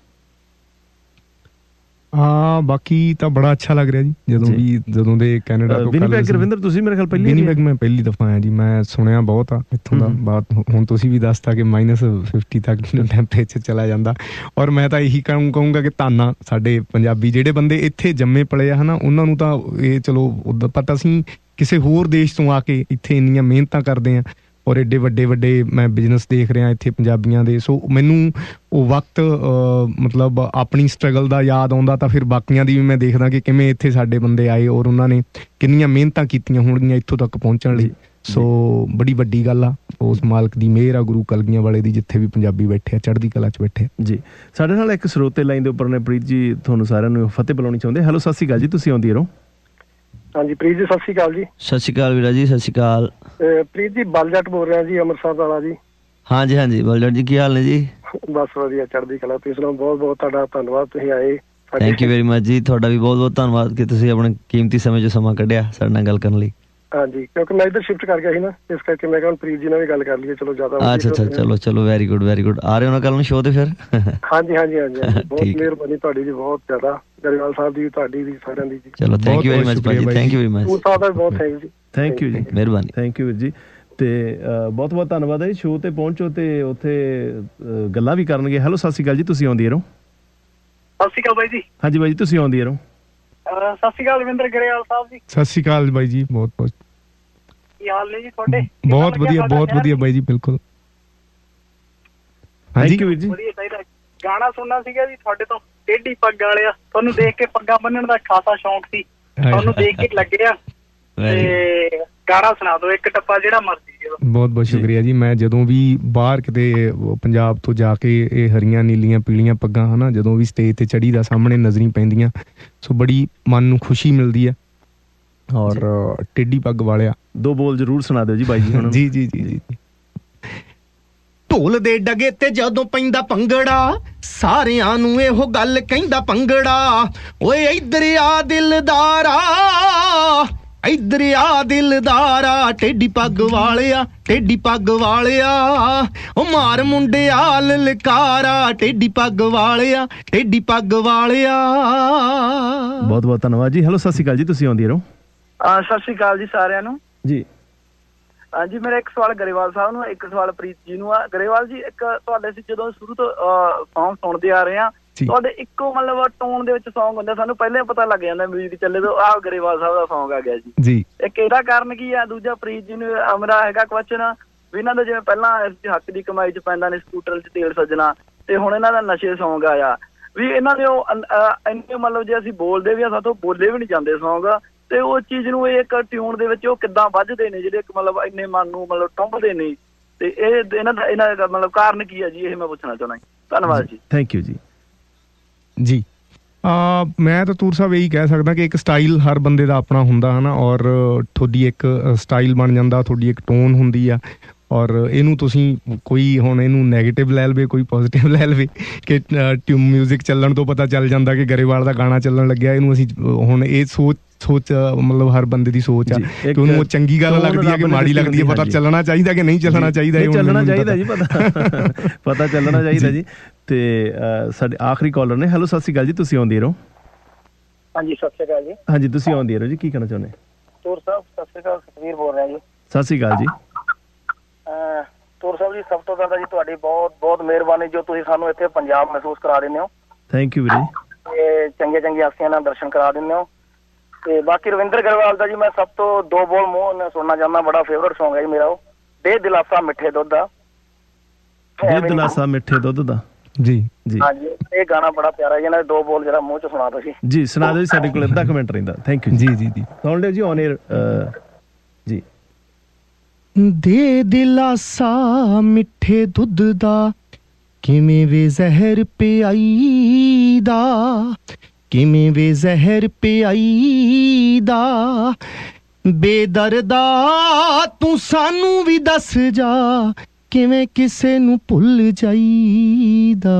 ਹਾਂ ਬਾਕੀ ਤਾਂ ਬੜਾ ਅੱਛਾ ਲੱਗ ਰਿਹਾ ਜੀ ਜਦੋਂ ਵੀ ਜਦੋਂ ਦੇ ਕੈਨੇਡਾ ਤੋਂ।
ਵਿਨੀਪੈਗ ਰਵਿੰਦਰ ਤੁਸੀਂ ਮੇਰੇ ਖਿਆਲ ਪਹਿਲੀ
ਵਿਨੀਪੈਗ ਮੈਂ ਪਹਿਲੀ ਦਫਾ ਆਇਆ ਜੀ। ਮੈਂ ਸੁਣਿਆ ਬਹੁਤ ਆ ਇੱਥੋਂ ਦਾ ਬਾਤ, ਹੁਣ ਤੁਸੀਂ ਵੀ ਦੱਸਤਾ ਕਿ ਮਾਈਨਸ ਫਿਫਟੀ ਤੱਕ ਟੈਂਪਰੇਚਰ ਚਲਾ ਜਾਂਦਾ। ਔਰ ਮੈਂ ਤਾਂ ਇਹੀ ਕਹੂੰ ਕਹੂੰਗਾ ਕਿ ਧੰਨ ਸਾਡੇ ਪੰਜਾਬੀ ਜਿਹੜੇ ਬੰਦੇ ਇੱਥੇ ਜੰਮੇ ਪਲੇ ਆ ਹੈ ਨਾ, ਉਹਨਾਂ ਨੂੰ ਤਾਂ ਇਹ ਚਲੋ ਉੱਦਾਂ ਪਤਾ, ਅਸੀਂ ਕਿਸੇ ਹੋਰ ਦੇਸ਼ ਤੋਂ ਆ ਕੇ ਇੱਥੇ ਇੰਨੀਆਂ ਮਿਹਨਤਾਂ ਕਰਦੇ ਹਾਂ ਔਰ ਐਡੇ ਵੱਡੇ ਵੱਡੇ ਮੈਂ ਬਿਜ਼ਨਸ ਦੇਖ ਰਿਹਾ ਇੱਥੇ ਪੰਜਾਬੀਆਂ ਦੇ। ਸੋ ਮੈਨੂੰ ਉਹ ਵਕਤ ਮਤਲਬ ਆਪਣੀ ਸਟਰਗਲ ਦਾ ਯਾਦ ਆਉਂਦਾ, ਤਾਂ ਫਿਰ ਬਾਕੀਆਂ ਦੀ ਵੀ ਮੈਂ ਦੇਖਦਾ ਕਿ ਕਿਵੇਂ ਇੱਥੇ ਸਾਡੇ ਬੰਦੇ ਆਏ ਔਰ ਉਹਨਾਂ ਨੇ ਕਿੰਨੀਆਂ ਮਿਹਨਤਾਂ ਕੀਤੀਆਂ ਹੋਣਗੀਆਂ ਇੱਥੋਂ ਤੱਕ ਪਹੁੰਚਣ ਲਈ। ਸੋ ਬੜੀ ਵੱਡੀ ਗੱਲ ਆ, ਉਸ ਮਾਲਕ ਦੀ ਮਿਹਰ ਆ, ਗੁਰੂ ਕਲਗੀਆਂ ਵਾਲੇ ਦੀ, ਜਿੱਥੇ ਵੀ ਪੰਜਾਬੀ ਬੈਠੇ ਆ ਚੜ੍ਹਦੀ ਕਲਾ 'ਚ ਬੈਠੇ ਆ
ਜੀ। ਸਾਡੇ ਨਾਲ ਇੱਕ ਸਰੋਤੇ ਲਾਈਨ ਦੇ ਉੱਪਰ ਨੇ, ਪ੍ਰੀਤ ਜੀ, ਤੁਹਾਨੂੰ ਸਾਰਿਆਂ ਨੂੰ ਫਤਿਹ ਬੁਲਾਉਣੀ ਚਾਹੁੰਦੇ। ਹੈਲੋ, ਸਤਿ ਸ਼੍ਰੀ ਅਕਾਲ ਜੀ, ਤੁਸੀਂ ਆਉਂਦੀ ਰਹੋ।
ਹਾਂਜੀ ਪ੍ਰੀਤ ਜੀ, ਸਤਿ ਸ਼੍ਰੀ ਅਕਾਲ ਜੀ।
ਸਤਿ ਸ਼੍ਰੀ ਅਕਾਲ ਵੀਰਾ ਜੀ, ਸਤਿ ਸ਼੍ਰੀ ਅਕਾਲ।
ਪ੍ਰੀਤ ਜੀ ਬਲਜਟ ਬੋਲ ਰਿਹਾ ਜੀ, ਅੰਮ੍ਰਿਤਸਰ ਵਾਲਾ ਜੀ।
ਹਾਂਜੀ ਹਾਂਜੀ ਬਲਜਟ ਜੀ, ਕੀ ਹਾਲ ਨੇ ਜੀ?
ਬਸ ਵਧੀਆ, ਚੜ੍ਹਦੀ ਕਲਾ। ਤੁਸੀਂ ਸੁਣਾਓ? ਬਹੁਤ ਬਹੁਤ ਤੁਹਾਡਾ ਧੰਨਵਾਦ, ਤੁਸੀਂ ਆਏ।
ਥੈਂਕ ਯੂ ਵੈਰੀ ਮਚ ਜੀ, ਤੁਹਾਡਾ ਵੀ ਬਹੁਤ ਬਹੁਤ ਧੰਨਵਾਦ ਕਿ ਤੁਸੀਂ ਆਪਣੇ ਕੀਮਤੀ ਸਮੇਂ 'ਚੋਂ ਸਮਾਂ ਕੱਢਿਆ ਸਾਡੇ ਨਾਲ ਗੱਲ ਕਰਨ ਲਈ।
ਹਾਂਜੀ, ਕਿਉਂਕਿ ਮੈਂ ਇੱਧਰ ਸ਼ਿਫਟ ਕਰ ਗਿਆ ਸੀ ਨਾ, ਇਸ ਕਰਕੇ ਮੈਂ ਕਿਹਾ ਪ੍ਰੀਤ ਜੀ ਨਾਲ ਵੀ ਗੱਲ ਕਰ ਲਈਏ। ਚਲੋ ਜ਼ਿਆਦਾ
ਅੱਛਾ ਅੱਛਾ, ਚਲੋ ਚਲੋ, ਵੈਰੀ ਗੁੱਡ ਵੈਰੀ ਗੁੱਡ। ਆ ਰਹੇ ਹੋ ਨਾ ਕੱਲ ਨੂੰ ਸ਼ੋਅ ਤੇ ਫਿਰ?
ਹਾਂਜੀ ਹਾਂਜੀ ਹਾਂਜੀ, ਬਹੁਤ ਮਿਹਰਬਾਨੀ ਤੁਹਾਡੀ ਜੀ, ਬਹੁਤ ਜ਼ਿਆਦਾ। ਗਰੇਵਾਲ ਸਾਹਿਬ ਦੀ, ਤੁਹਾਡੀ ਵੀ, ਸਾਰਿਆਂ ਦੀ ਜੀ।
ਚਲੋ ਥੈਂਕ ਯੂ ਵੈਰੀ ਮਚ ਭਾਜੀ, ਥੈਂਕ ਯੂ ਵੈਰੀ ਮਚ।
ਸਾਹਿਬ ਦਾ ਬਹੁਤ ਥੈਂਕ ਯੂ।
ਥੈਂਕ ਯੂ ਜੀ,
ਮਿਹਰਬਾਨੀ,
ਥੈਂਕ ਯੂ ਵੀਰ ਜੀ। ਤੇ ਬਹੁਤ ਬਹੁਤ ਧੰਨਵਾਦ ਹੈ। ਸ਼ੋਅ ਤੇ ਪਹੁੰਚੋ ਤੇ ਉੱਥੇ ਗੱਲਾਂ ਵੀ ਕਰਨਗੇ। ਹੈਲੋ, ਸਤਿ ਸ਼੍ਰੀ ਅਕਾਲ ਜੀ, ਤੁਸੀਂ ਆਉਂਦੀ ਰਹੋ।
ਸਤਿ ਸ਼੍ਰੀ ਅਕਾਲ ਬਾਈ ਜੀ।
ਹਾਂਜੀ ਬਾਈ ਜੀ, ਤੁਸੀਂ ਆਉਂਦੀ ਰਹੋ।
ਸਤਿ ਸ਼੍ਰੀ ਅਕਾਲ ਰਵਿੰਦਰ ਗਰੇਵਾਲ ਸਾਹਿਬ ਜੀ।
ਸਤਿ ਸ਼੍ਰੀ ਅਕਾਲ ਬਾਈ ਜੀ, ਬਹੁਤ ਬਹੁਤ।
ਕੀ ਹਾਲ ਨੇ ਜੀ ਤੁਹਾਡੇ?
ਬਹੁਤ ਵਧੀਆ, ਬਹੁਤ ਵਧੀਆ ਬਾਈ ਜੀ, ਬਿਲਕੁਲ।
ਹਾਂਜੀ ਵੀਰ ਜੀ,
ਗਾਣਾ ਸੁਣਨਾ ਸੀਗਾ ਜੀ ਤੁਹਾਡੇ ਤੋਂ, ਟੇਢੀ ਪੱਗ ਵਾਲਿਆ। ਤੁਹਾਨੂੰ ਦੇਖ ਕੇ ਪੱਗਾਂ ਬੰਨਣ ਦਾ ਖਾਸਾ ਸ਼ੌਂਕ ਸੀ, ਤੁਹਾਨੂੰ ਦੇਖ ਕੇ ਲੱਗਿਆ। ਤੇ ਗਾਣਾ ਸੁਣਾ ਦਿਓ ਇੱਕ ਟੱਪਾ, ਜਿਹੜਾ ਮਰਜ਼ੀ।
ਬਹੁਤ ਬਹੁਤ ਸ਼ੁਕਰੀਆ ਜੀ। ਮੈਂ ਜਦੋਂ ਵੀ ਬਾਹਰ ਕਿਤੇ ਪੰਜਾਬ ਤੋਂ ਜਾ ਕੇ ਇਹ ਹਰੀਆਂ ਨੀਲੀਆਂ ਪੀਲੀਆਂ ਪੱਗਾਂ ਹਨਾ, ਜਦੋਂ ਵੀ ਸਟੇਜ ਤੇ ਚੜੀ ਦਾ ਸਾਹਮਣੇ ਨਜ਼ਰੀ ਪੈਂਦੀਆਂ, ਸੋ ਬੜੀ ਮਨ ਨੂੰ ਖੁਸ਼ੀ ਮਿਲਦੀ ਹੈ। ਔਰ ਟੇਢੀ ਪੱਗ ਵਾਲਿਆ
ਦੋ ਬੋਲ ਜ਼ਰੂਰ ਸੁਣਾ ਦਿਓ ਜੀ ਬਾਈ ਜੀ ਹੁਣ।
ਜੀ ਜੀ ਜੀ ਜੀ।
ਢੋਲ ਦੇ ਡਗੇ ਤੇ ਜਦੋਂ ਪੈਂਦਾ ਭੰਗੜਾ, ਸਾਰਿਆਂ ਨੂੰ ਇਹੋ ਗੱਲ ਕਹਿੰਦਾ ਭੰਗੜਾ। ਓਏ ਇੱਧਰ ਆ ਦਿਲਦਾਰਾ, ਇੱਧਰ ਆ ਦਿਲਦਾਰਾ ਟੇਢੀ ਪੱਗ ਵਾਲਿਆ ਟੇਢੀ ਪੱਗ ਵਾਲਿਆ ਉਹ ਮਾਰ ਮੁੰਡਿਆ ਲਲਕਾਰਾ ਟੇਢੀ ਪੱਗ ਵਾਲਿਆ ਟੇਢੀ ਪੱਗ ਵਾਲਿਆ।
ਬਹੁਤ ਬਹੁਤ ਧੰਨਵਾਦ ਜੀ। ਹੈਲੋ ਸਤਿ ਸ਼੍ਰੀ ਅਕਾਲ ਜੀ, ਤੁਸੀਂ ਆਉਂਦੇ ਰਹੋ।
ਸਤਿ ਸ਼੍ਰੀ ਅਕਾਲ ਜੀ ਸਾਰਿਆਂ ਨੂੰ
ਜੀ।
ਹਾਂਜੀ, ਮੇਰਾ ਇੱਕ ਸਵਾਲ ਗਰੇਵਾਲ ਸਾਹਿਬ ਨੂੰ, ਇੱਕ ਸਵਾਲ ਪ੍ਰੀਤ ਜੀ ਨੂੰ ਆ। ਗਰੇਵਾਲ ਜੀ, ਇੱਕ ਤੁਹਾਡੇ ਅਸੀਂ ਜਦੋਂ ਸ਼ੁਰੂ ਤੋਂ ਸੌਂਗ ਸੁਣਦੇ ਆ ਰਹੇ ਹਾਂ, ਤੁਹਾਡੇ ਇੱਕੋ ਮਤਲਬ ਟੋਨ ਦੇ ਵਿੱਚ ਸੌਂਗ ਹੁੰਦਾ, ਸਾਨੂੰ ਪਹਿਲਾਂ ਪਤਾ ਲੱਗ ਜਾਂਦਾ ਮਿਊਜ਼ਿਕ ਚੱਲੇ ਤੋਂ ਆਹ ਗਰੇਵਾਲ ਸਾਹਿਬ ਦਾ ਸੌਂਗ ਆ ਗਿਆ ਜੀ ਜੀ ਇੱਕ ਇਹਦਾ ਕਾਰਨ ਕੀ ਆ? ਦੂਜਾ ਪ੍ਰੀਤ ਜੀ ਨੂੰ ਮੇਰਾ ਹੈਗਾ ਕੁਐਸਚਨ ਵੀ ਇਹਨਾਂ ਦਾ ਜਿਵੇਂ ਪਹਿਲਾਂ ਹੱਕ ਦੀ ਕਮਾਈ ਚ ਪੈਂਦਾ ਨੇ ਸਕੂਟਰ ਚ ਤੇਲ ਸੱਜਣਾ, ਤੇ ਹੁਣ ਇਹਨਾਂ ਦਾ ਨਸ਼ੇ ਸੌਂਗ ਆਇਆ ਵੀ ਇਹਨਾਂ ਦੇ ਉਹ ਇੰਨੇ ਮਤਲਬ ਜੇ ਅਸੀਂ ਬੋਲਦੇ ਵੀ ਆ ਸਾਥੋਂ ਬੋਲੇ ਵੀ ਨਹੀਂ ਜਾਂਦੇ ਸੌਂਗ, ਤੇ ਉਹ ਚੀਜ਼ ਨੂੰ ਇਹ ਇੱਕ ਟਿਊਨ ਦੇ ਵਿੱਚ ਉਹ ਕਿੱਦਾਂ ਵੱਜਦੇ ਨੇ ਜਿਹੜੇ ਮਤਲਬ ਇੰਨੇ ਮਨ ਨੂੰ ਮਤਲਬ ਟੁੰਬਦੇ ਨੇ, ਤੇ ਇਹ ਇਹਨਾਂ ਦਾ ਇਹਨਾਂ ਦਾ ਮਤਲਬ ਕਾਰਨ ਕੀ ਆ ਜੀ? ਇਹ ਮੈਂ ਪੁੱਛਣਾ ਚਾਹੁੰਦਾ। ਧੰਨਵਾਦ ਜੀ।
ਥੈਂਕ ਯੂ ਜੀ।
ਜੀ ਆ ਮੈਂ ਤਾਂ ਤੂਰ ਸਾਹਿਬ ਇਹੀ ਕਹਿ ਸਕਦਾ ਕਿ ਇੱਕ ਸਟਾਈਲ ਹਰ ਬੰਦੇ ਦਾ ਆਪਣਾ ਹੁੰਦਾ ਹੈ ਨਾ, ਔਰ ਤੁਹਾਡੀ ਇੱਕ ਸਟਾਈਲ ਬਣ ਜਾਂਦਾ, ਤੁਹਾਡੀ ਇੱਕ ਟੋਨ ਹੁੰਦੀ ਆ, ਔਰ ਇਹਨੂੰ ਤੁਸੀਂ ਕੋਈ ਹੁਣ ਇਹਨੂੰ ਨੈਗੇਟਿਵ ਲੈ ਲਵੇ, ਕੋਈ ਪੋਜ਼ਿਟਿਵ ਲੈ ਲਵੇ ਕਿ ਟਿਊਨ ਮਿਊਜ਼ਿਕ ਚੱਲਣ ਤੋਂ ਪਤਾ ਚੱਲ ਜਾਂਦਾ ਕਿ ਗਰੇਵਾਲ ਦਾ ਗਾਣਾ ਚੱਲਣ ਲੱਗਿਆ। ਇਹਨੂੰ ਅਸੀਂ ਹੁਣ ਇਹ ਸੋਚ ਸੋਚ ਮਤਲਬ ਹਰ ਬੰਦੇ ਦੀ ਸੋਚ ਆ ਕਿ ਉਹਨੂੰ ਉਹ ਚੰਗੀ ਗੱਲ ਲੱਗਦੀ ਹੈ ਕਿ ਮਾੜੀ ਲੱਗਦੀ ਹੈ, ਪਤਾ ਚੱਲਣਾ ਚਾਹੀਦਾ ਕਿ ਨਹੀਂ ਚੱਲਣਾ ਚਾਹੀਦਾ, ਇਹ
ਚੱਲਣਾ ਚਾਹੀਦਾ ਜੀ, ਪਤਾ ਪਤਾ ਚੱਲਣਾ ਚਾਹੀਦਾ ਜੀ। ਤੇ ਸਾਡੇ ਆਖਰੀ ਕਾਲਰ ਨੇ। ਹੈਲੋ ਸਤਿ ਸ਼੍ਰੀ ਅਕਾਲ ਜੀ, ਤੁਸੀਂ ਆਉਂਦੇ ਰਹੋ।
ਹਾਂਜੀ ਸਤਿ ਸ਼੍ਰੀ ਅਕਾਲ ਜੀ।
ਹਾਂਜੀ ਤੁਸੀਂ ਆਉਂਦੇ ਰਹੋ ਜੀ, ਕੀ ਕਹਿਣਾ ਚਾਹੁੰਦੇ?
ਤੂਰ ਸਾਹਿਬ ਸਤਿ ਸ਼੍ਰੀ ਅਕਾਲ, ਸਤਵੀਰ ਬੋਲ ਰਿਹਾ ਜੀ।
ਸਤਿ ਸ਼੍ਰੀ ਅਕਾਲ ਜੀ।
ਤੂਰ ਸਾਹਿਬ ਜੀ, ਸਭ ਤੋਂ ਜ਼ਿਆਦਾ ਜੀ ਤੁਹਾਡੀ ਬਹੁਤ ਬਹੁਤ ਮਿਹਰਬਾਨੀ ਜੋ ਤੁਸੀਂ ਸਾਨੂੰ ਇੱਥੇ ਪੰਜਾਬ ਮਹਿਸੂਸ ਕਰਾ ਦਿੰਦੇ ਹੋ।
ਥੈਂਕ ਯੂ ਵੀਰੇ।
ਤੇ ਚੰਗੇ ਚੰਗੇ ਹਸਤੀਆਂ ਨਾਲ ਦਰਸ਼ਨ ਕਰਾ ਦਿੰਦੇ ਹੋ। ਤੇ ਬਾਕੀ ਰਵਿੰਦਰ ਗਰੇਵਾਲ ਦਾ ਜੀ ਮੈਂ ਸਭ ਤੋਂ ਦੋ ਬੋਲ ਮੂੰਹ ਸੁਣਨਾ ਚਾਹੁੰਦਾ, ਬੜਾ ਫੇਵਰਟ ਸੌਂਗ ਹੈ ਜੀ ਮੇਰਾ ਉਹ, ਦੇ ਦਿਲਾਸਾ ਮਿੱਠੇ ਦੁੱਧ ਦਾ।
ਦੇ ਦਿਲਾਸਾ ਮਿੱਠੇ ਦੁੱਧ ਦਾ ਜੀ ਜੀ
ਹਾਂਜੀ, ਇਹ ਗਾਣਾ ਬੜਾ ਪਿਆਰਾ ਜੀ, ਇਹਨਾਂ ਦੇ ਦੋ ਬੋਲ ਜਿਹੜਾ ਮੂੰਹ ਚ ਸੁਣਾ ਤੁਸੀਂ।
ਜੀ ਸੁਣਾ ਦਿਓ ਜੀ, ਸਾਡੇ ਕੋਲ ਅੱਧਾ ਕਮੈਂਟ ਰਹਿੰਦਾ। ਥੈਂਕ ਯੂ ਜੀ ਜੀ ਜੀ। ਸੁਣ ਲਿਓ ਜੀ ਔਨ 에ਅਰ ਜੀ।
ਦੇ ਦਿਲਾਸਾ ਮਿੱਠੇ ਦੁੱਧ ਦਾ ਕਿਵੇਂ ਵੇ ਜ਼ਹਿਰ ਪਿਆਈ ਦਾ, ਕਿਵੇਂ ਵੇ ਜ਼ਹਿਰ ਪਿਆਈ ਦਾ, ਬੇਦਰਦਾ ਤੂੰ ਸਾਨੂੰ ਵੀ ਦੱਸ ਜਾ, ਕਿਵੇਂ ਕਿਸੇ ਨੂੰ ਭੁੱਲ ਜਾਈਦਾ,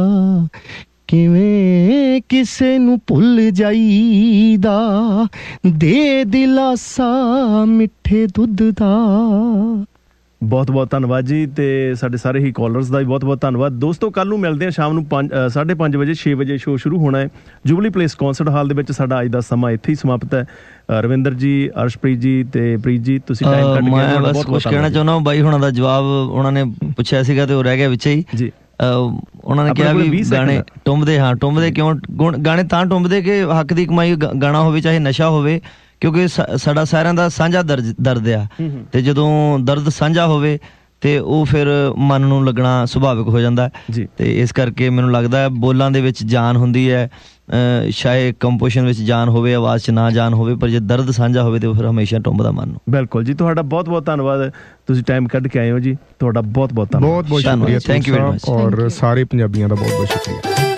ਕਿਵੇਂ ਕਿਸੇ ਨੂੰ ਭੁੱਲ ਜਾਈਦਾ, ਦੇ ਦਿਲਾਸਾ ਮਿੱਠੇ ਦੁੱਧ ਦਾ।
ਬਹੁਤ ਬਹੁਤ ਧੰਨਵਾਦ ਜੀ। ਤੇ ਸਾਡੇ ਸਾਰੇ ਹੀ ਕਾਲਰਸ ਦਾ ਵੀ ਬਹੁਤ ਬਹੁਤ ਧੰਨਵਾਦ। ਦੋਸਤੋ ਕੱਲ੍ਹ ਨੂੰ ਮਿਲਦੇ ਹਾਂ ਸ਼ਾਮ ਨੂੰ ਪੰਜ ਸਾਢੇ ਪੰਜ ਵਜੇ ਛੇ ਵਜੇ ਸ਼ੋਅ ਸ਼ੁਰੂ ਹੋਣਾ ਹੈ ਜੁਬਲੀ ਪਲੇਸ ਕੌਂਸਰਟ ਹਾਲ ਦੇ ਵਿੱਚ। ਸਾਡਾ ਅੱਜ ਦਾ ਸਮਾਂ ਇੱਥੇ ਹੀ ਸਮਾਪਤ ਹੈ। ਰਵਿੰਦਰ ਜੀ, ਅਰਸ਼ਪ੍ਰੀਤ ਜੀ ਤੇ ਪ੍ਰੀਤ ਜੀ, ਤੁਸੀਂ ਟਾਈਮ ਕੱਢ ਕੇ
ਮੈਂ ਬਸ ਕੁਝ ਕਹਿਣਾ ਚਾਹੁੰਦਾ। ਬਾਈ ਹੁਣਾਂ ਦਾ ਜਵਾਬ ਉਹਨਾਂ ਨੇ ਪੁੱਛਿਆ ਸੀਗਾ ਤੇ ਉਹ ਰਹਿ ਗਿਆ ਵਿੱਚੇ ਹੀ ਜੀ। ਉਹਨਾਂ ਨੇ ਕਿਹਾ ਵੀ ਗਾਣੇ ਟੁੰਬਦੇ, ਹਾਂ ਟੁੰਬਦੇ ਕਿਉਂ? ਗਾਣੇ ਤਾਂ ਟੁੰਬਦੇ ਕਿ ਹੱਕ ਦੀ ਕਮਾਈ ਗਾਣਾ ਹੋਵੇ ਚਾਹੇ ਨਸ਼ਾ ਹੋਵੇ, ਕਿਉਂਕਿ ਸਾਡਾ ਸਾਰਿਆਂ ਦਾ ਸਾਂਝਾ ਦਰਦ ਦਰਦ ਆ, ਤੇ ਜਦੋਂ ਦਰਦ ਸਾਂਝਾ ਹੋਵੇ ਤੇ ਉਹ ਫਿਰ ਮਨ ਨੂੰ ਲੱਗਣਾ ਸੁਭਾਵਿਕ ਹੋ ਜਾਂਦਾ ਜੀ। ਤੇ ਇਸ ਕਰਕੇ ਮੈਨੂੰ ਲੱਗਦਾ ਹੈ ਬੋਲਾਂ ਦੇ ਵਿੱਚ ਜਾਨ ਹੁੰਦੀ ਹੈ, ਸ਼ਾਇਦ ਕੰਪੋਜੀਸ਼ਨ ਵਿੱਚ ਜਾਨ ਹੋਵੇ, ਆਵਾਜ਼ 'ਚ ਨਾ ਜਾਨ ਹੋਵੇ, ਪਰ ਜੇ ਦਰਦ ਸਾਂਝਾ ਹੋਵੇ ਤੇ ਫਿਰ ਹਮੇਸ਼ਾ ਟੁੰਬਦਾ ਮਨ ਨੂੰ।
ਬਿਲਕੁਲ ਜੀ, ਤੁਹਾਡਾ ਬਹੁਤ ਬਹੁਤ ਧੰਨਵਾਦ, ਤੁਸੀਂ ਟਾਈਮ ਕੱਢ ਕੇ ਆਏ ਹੋ ਜੀ, ਤੁਹਾਡਾ ਬਹੁਤ ਬਹੁਤ ਧੰਨਵਾਦ।
ਬਹੁਤ ਬਹੁਤ ਸ਼ੁਕਰੀਆ, ਥੈਂਕ ਯੂ ਵੈਰੀ ਮਚ, ਔਰ ਸਾਰੇ ਪੰਜਾਬੀਆਂ ਦਾ ਬਹੁਤ ਬਹੁਤ ਸ਼ੁਕਰੀਆ।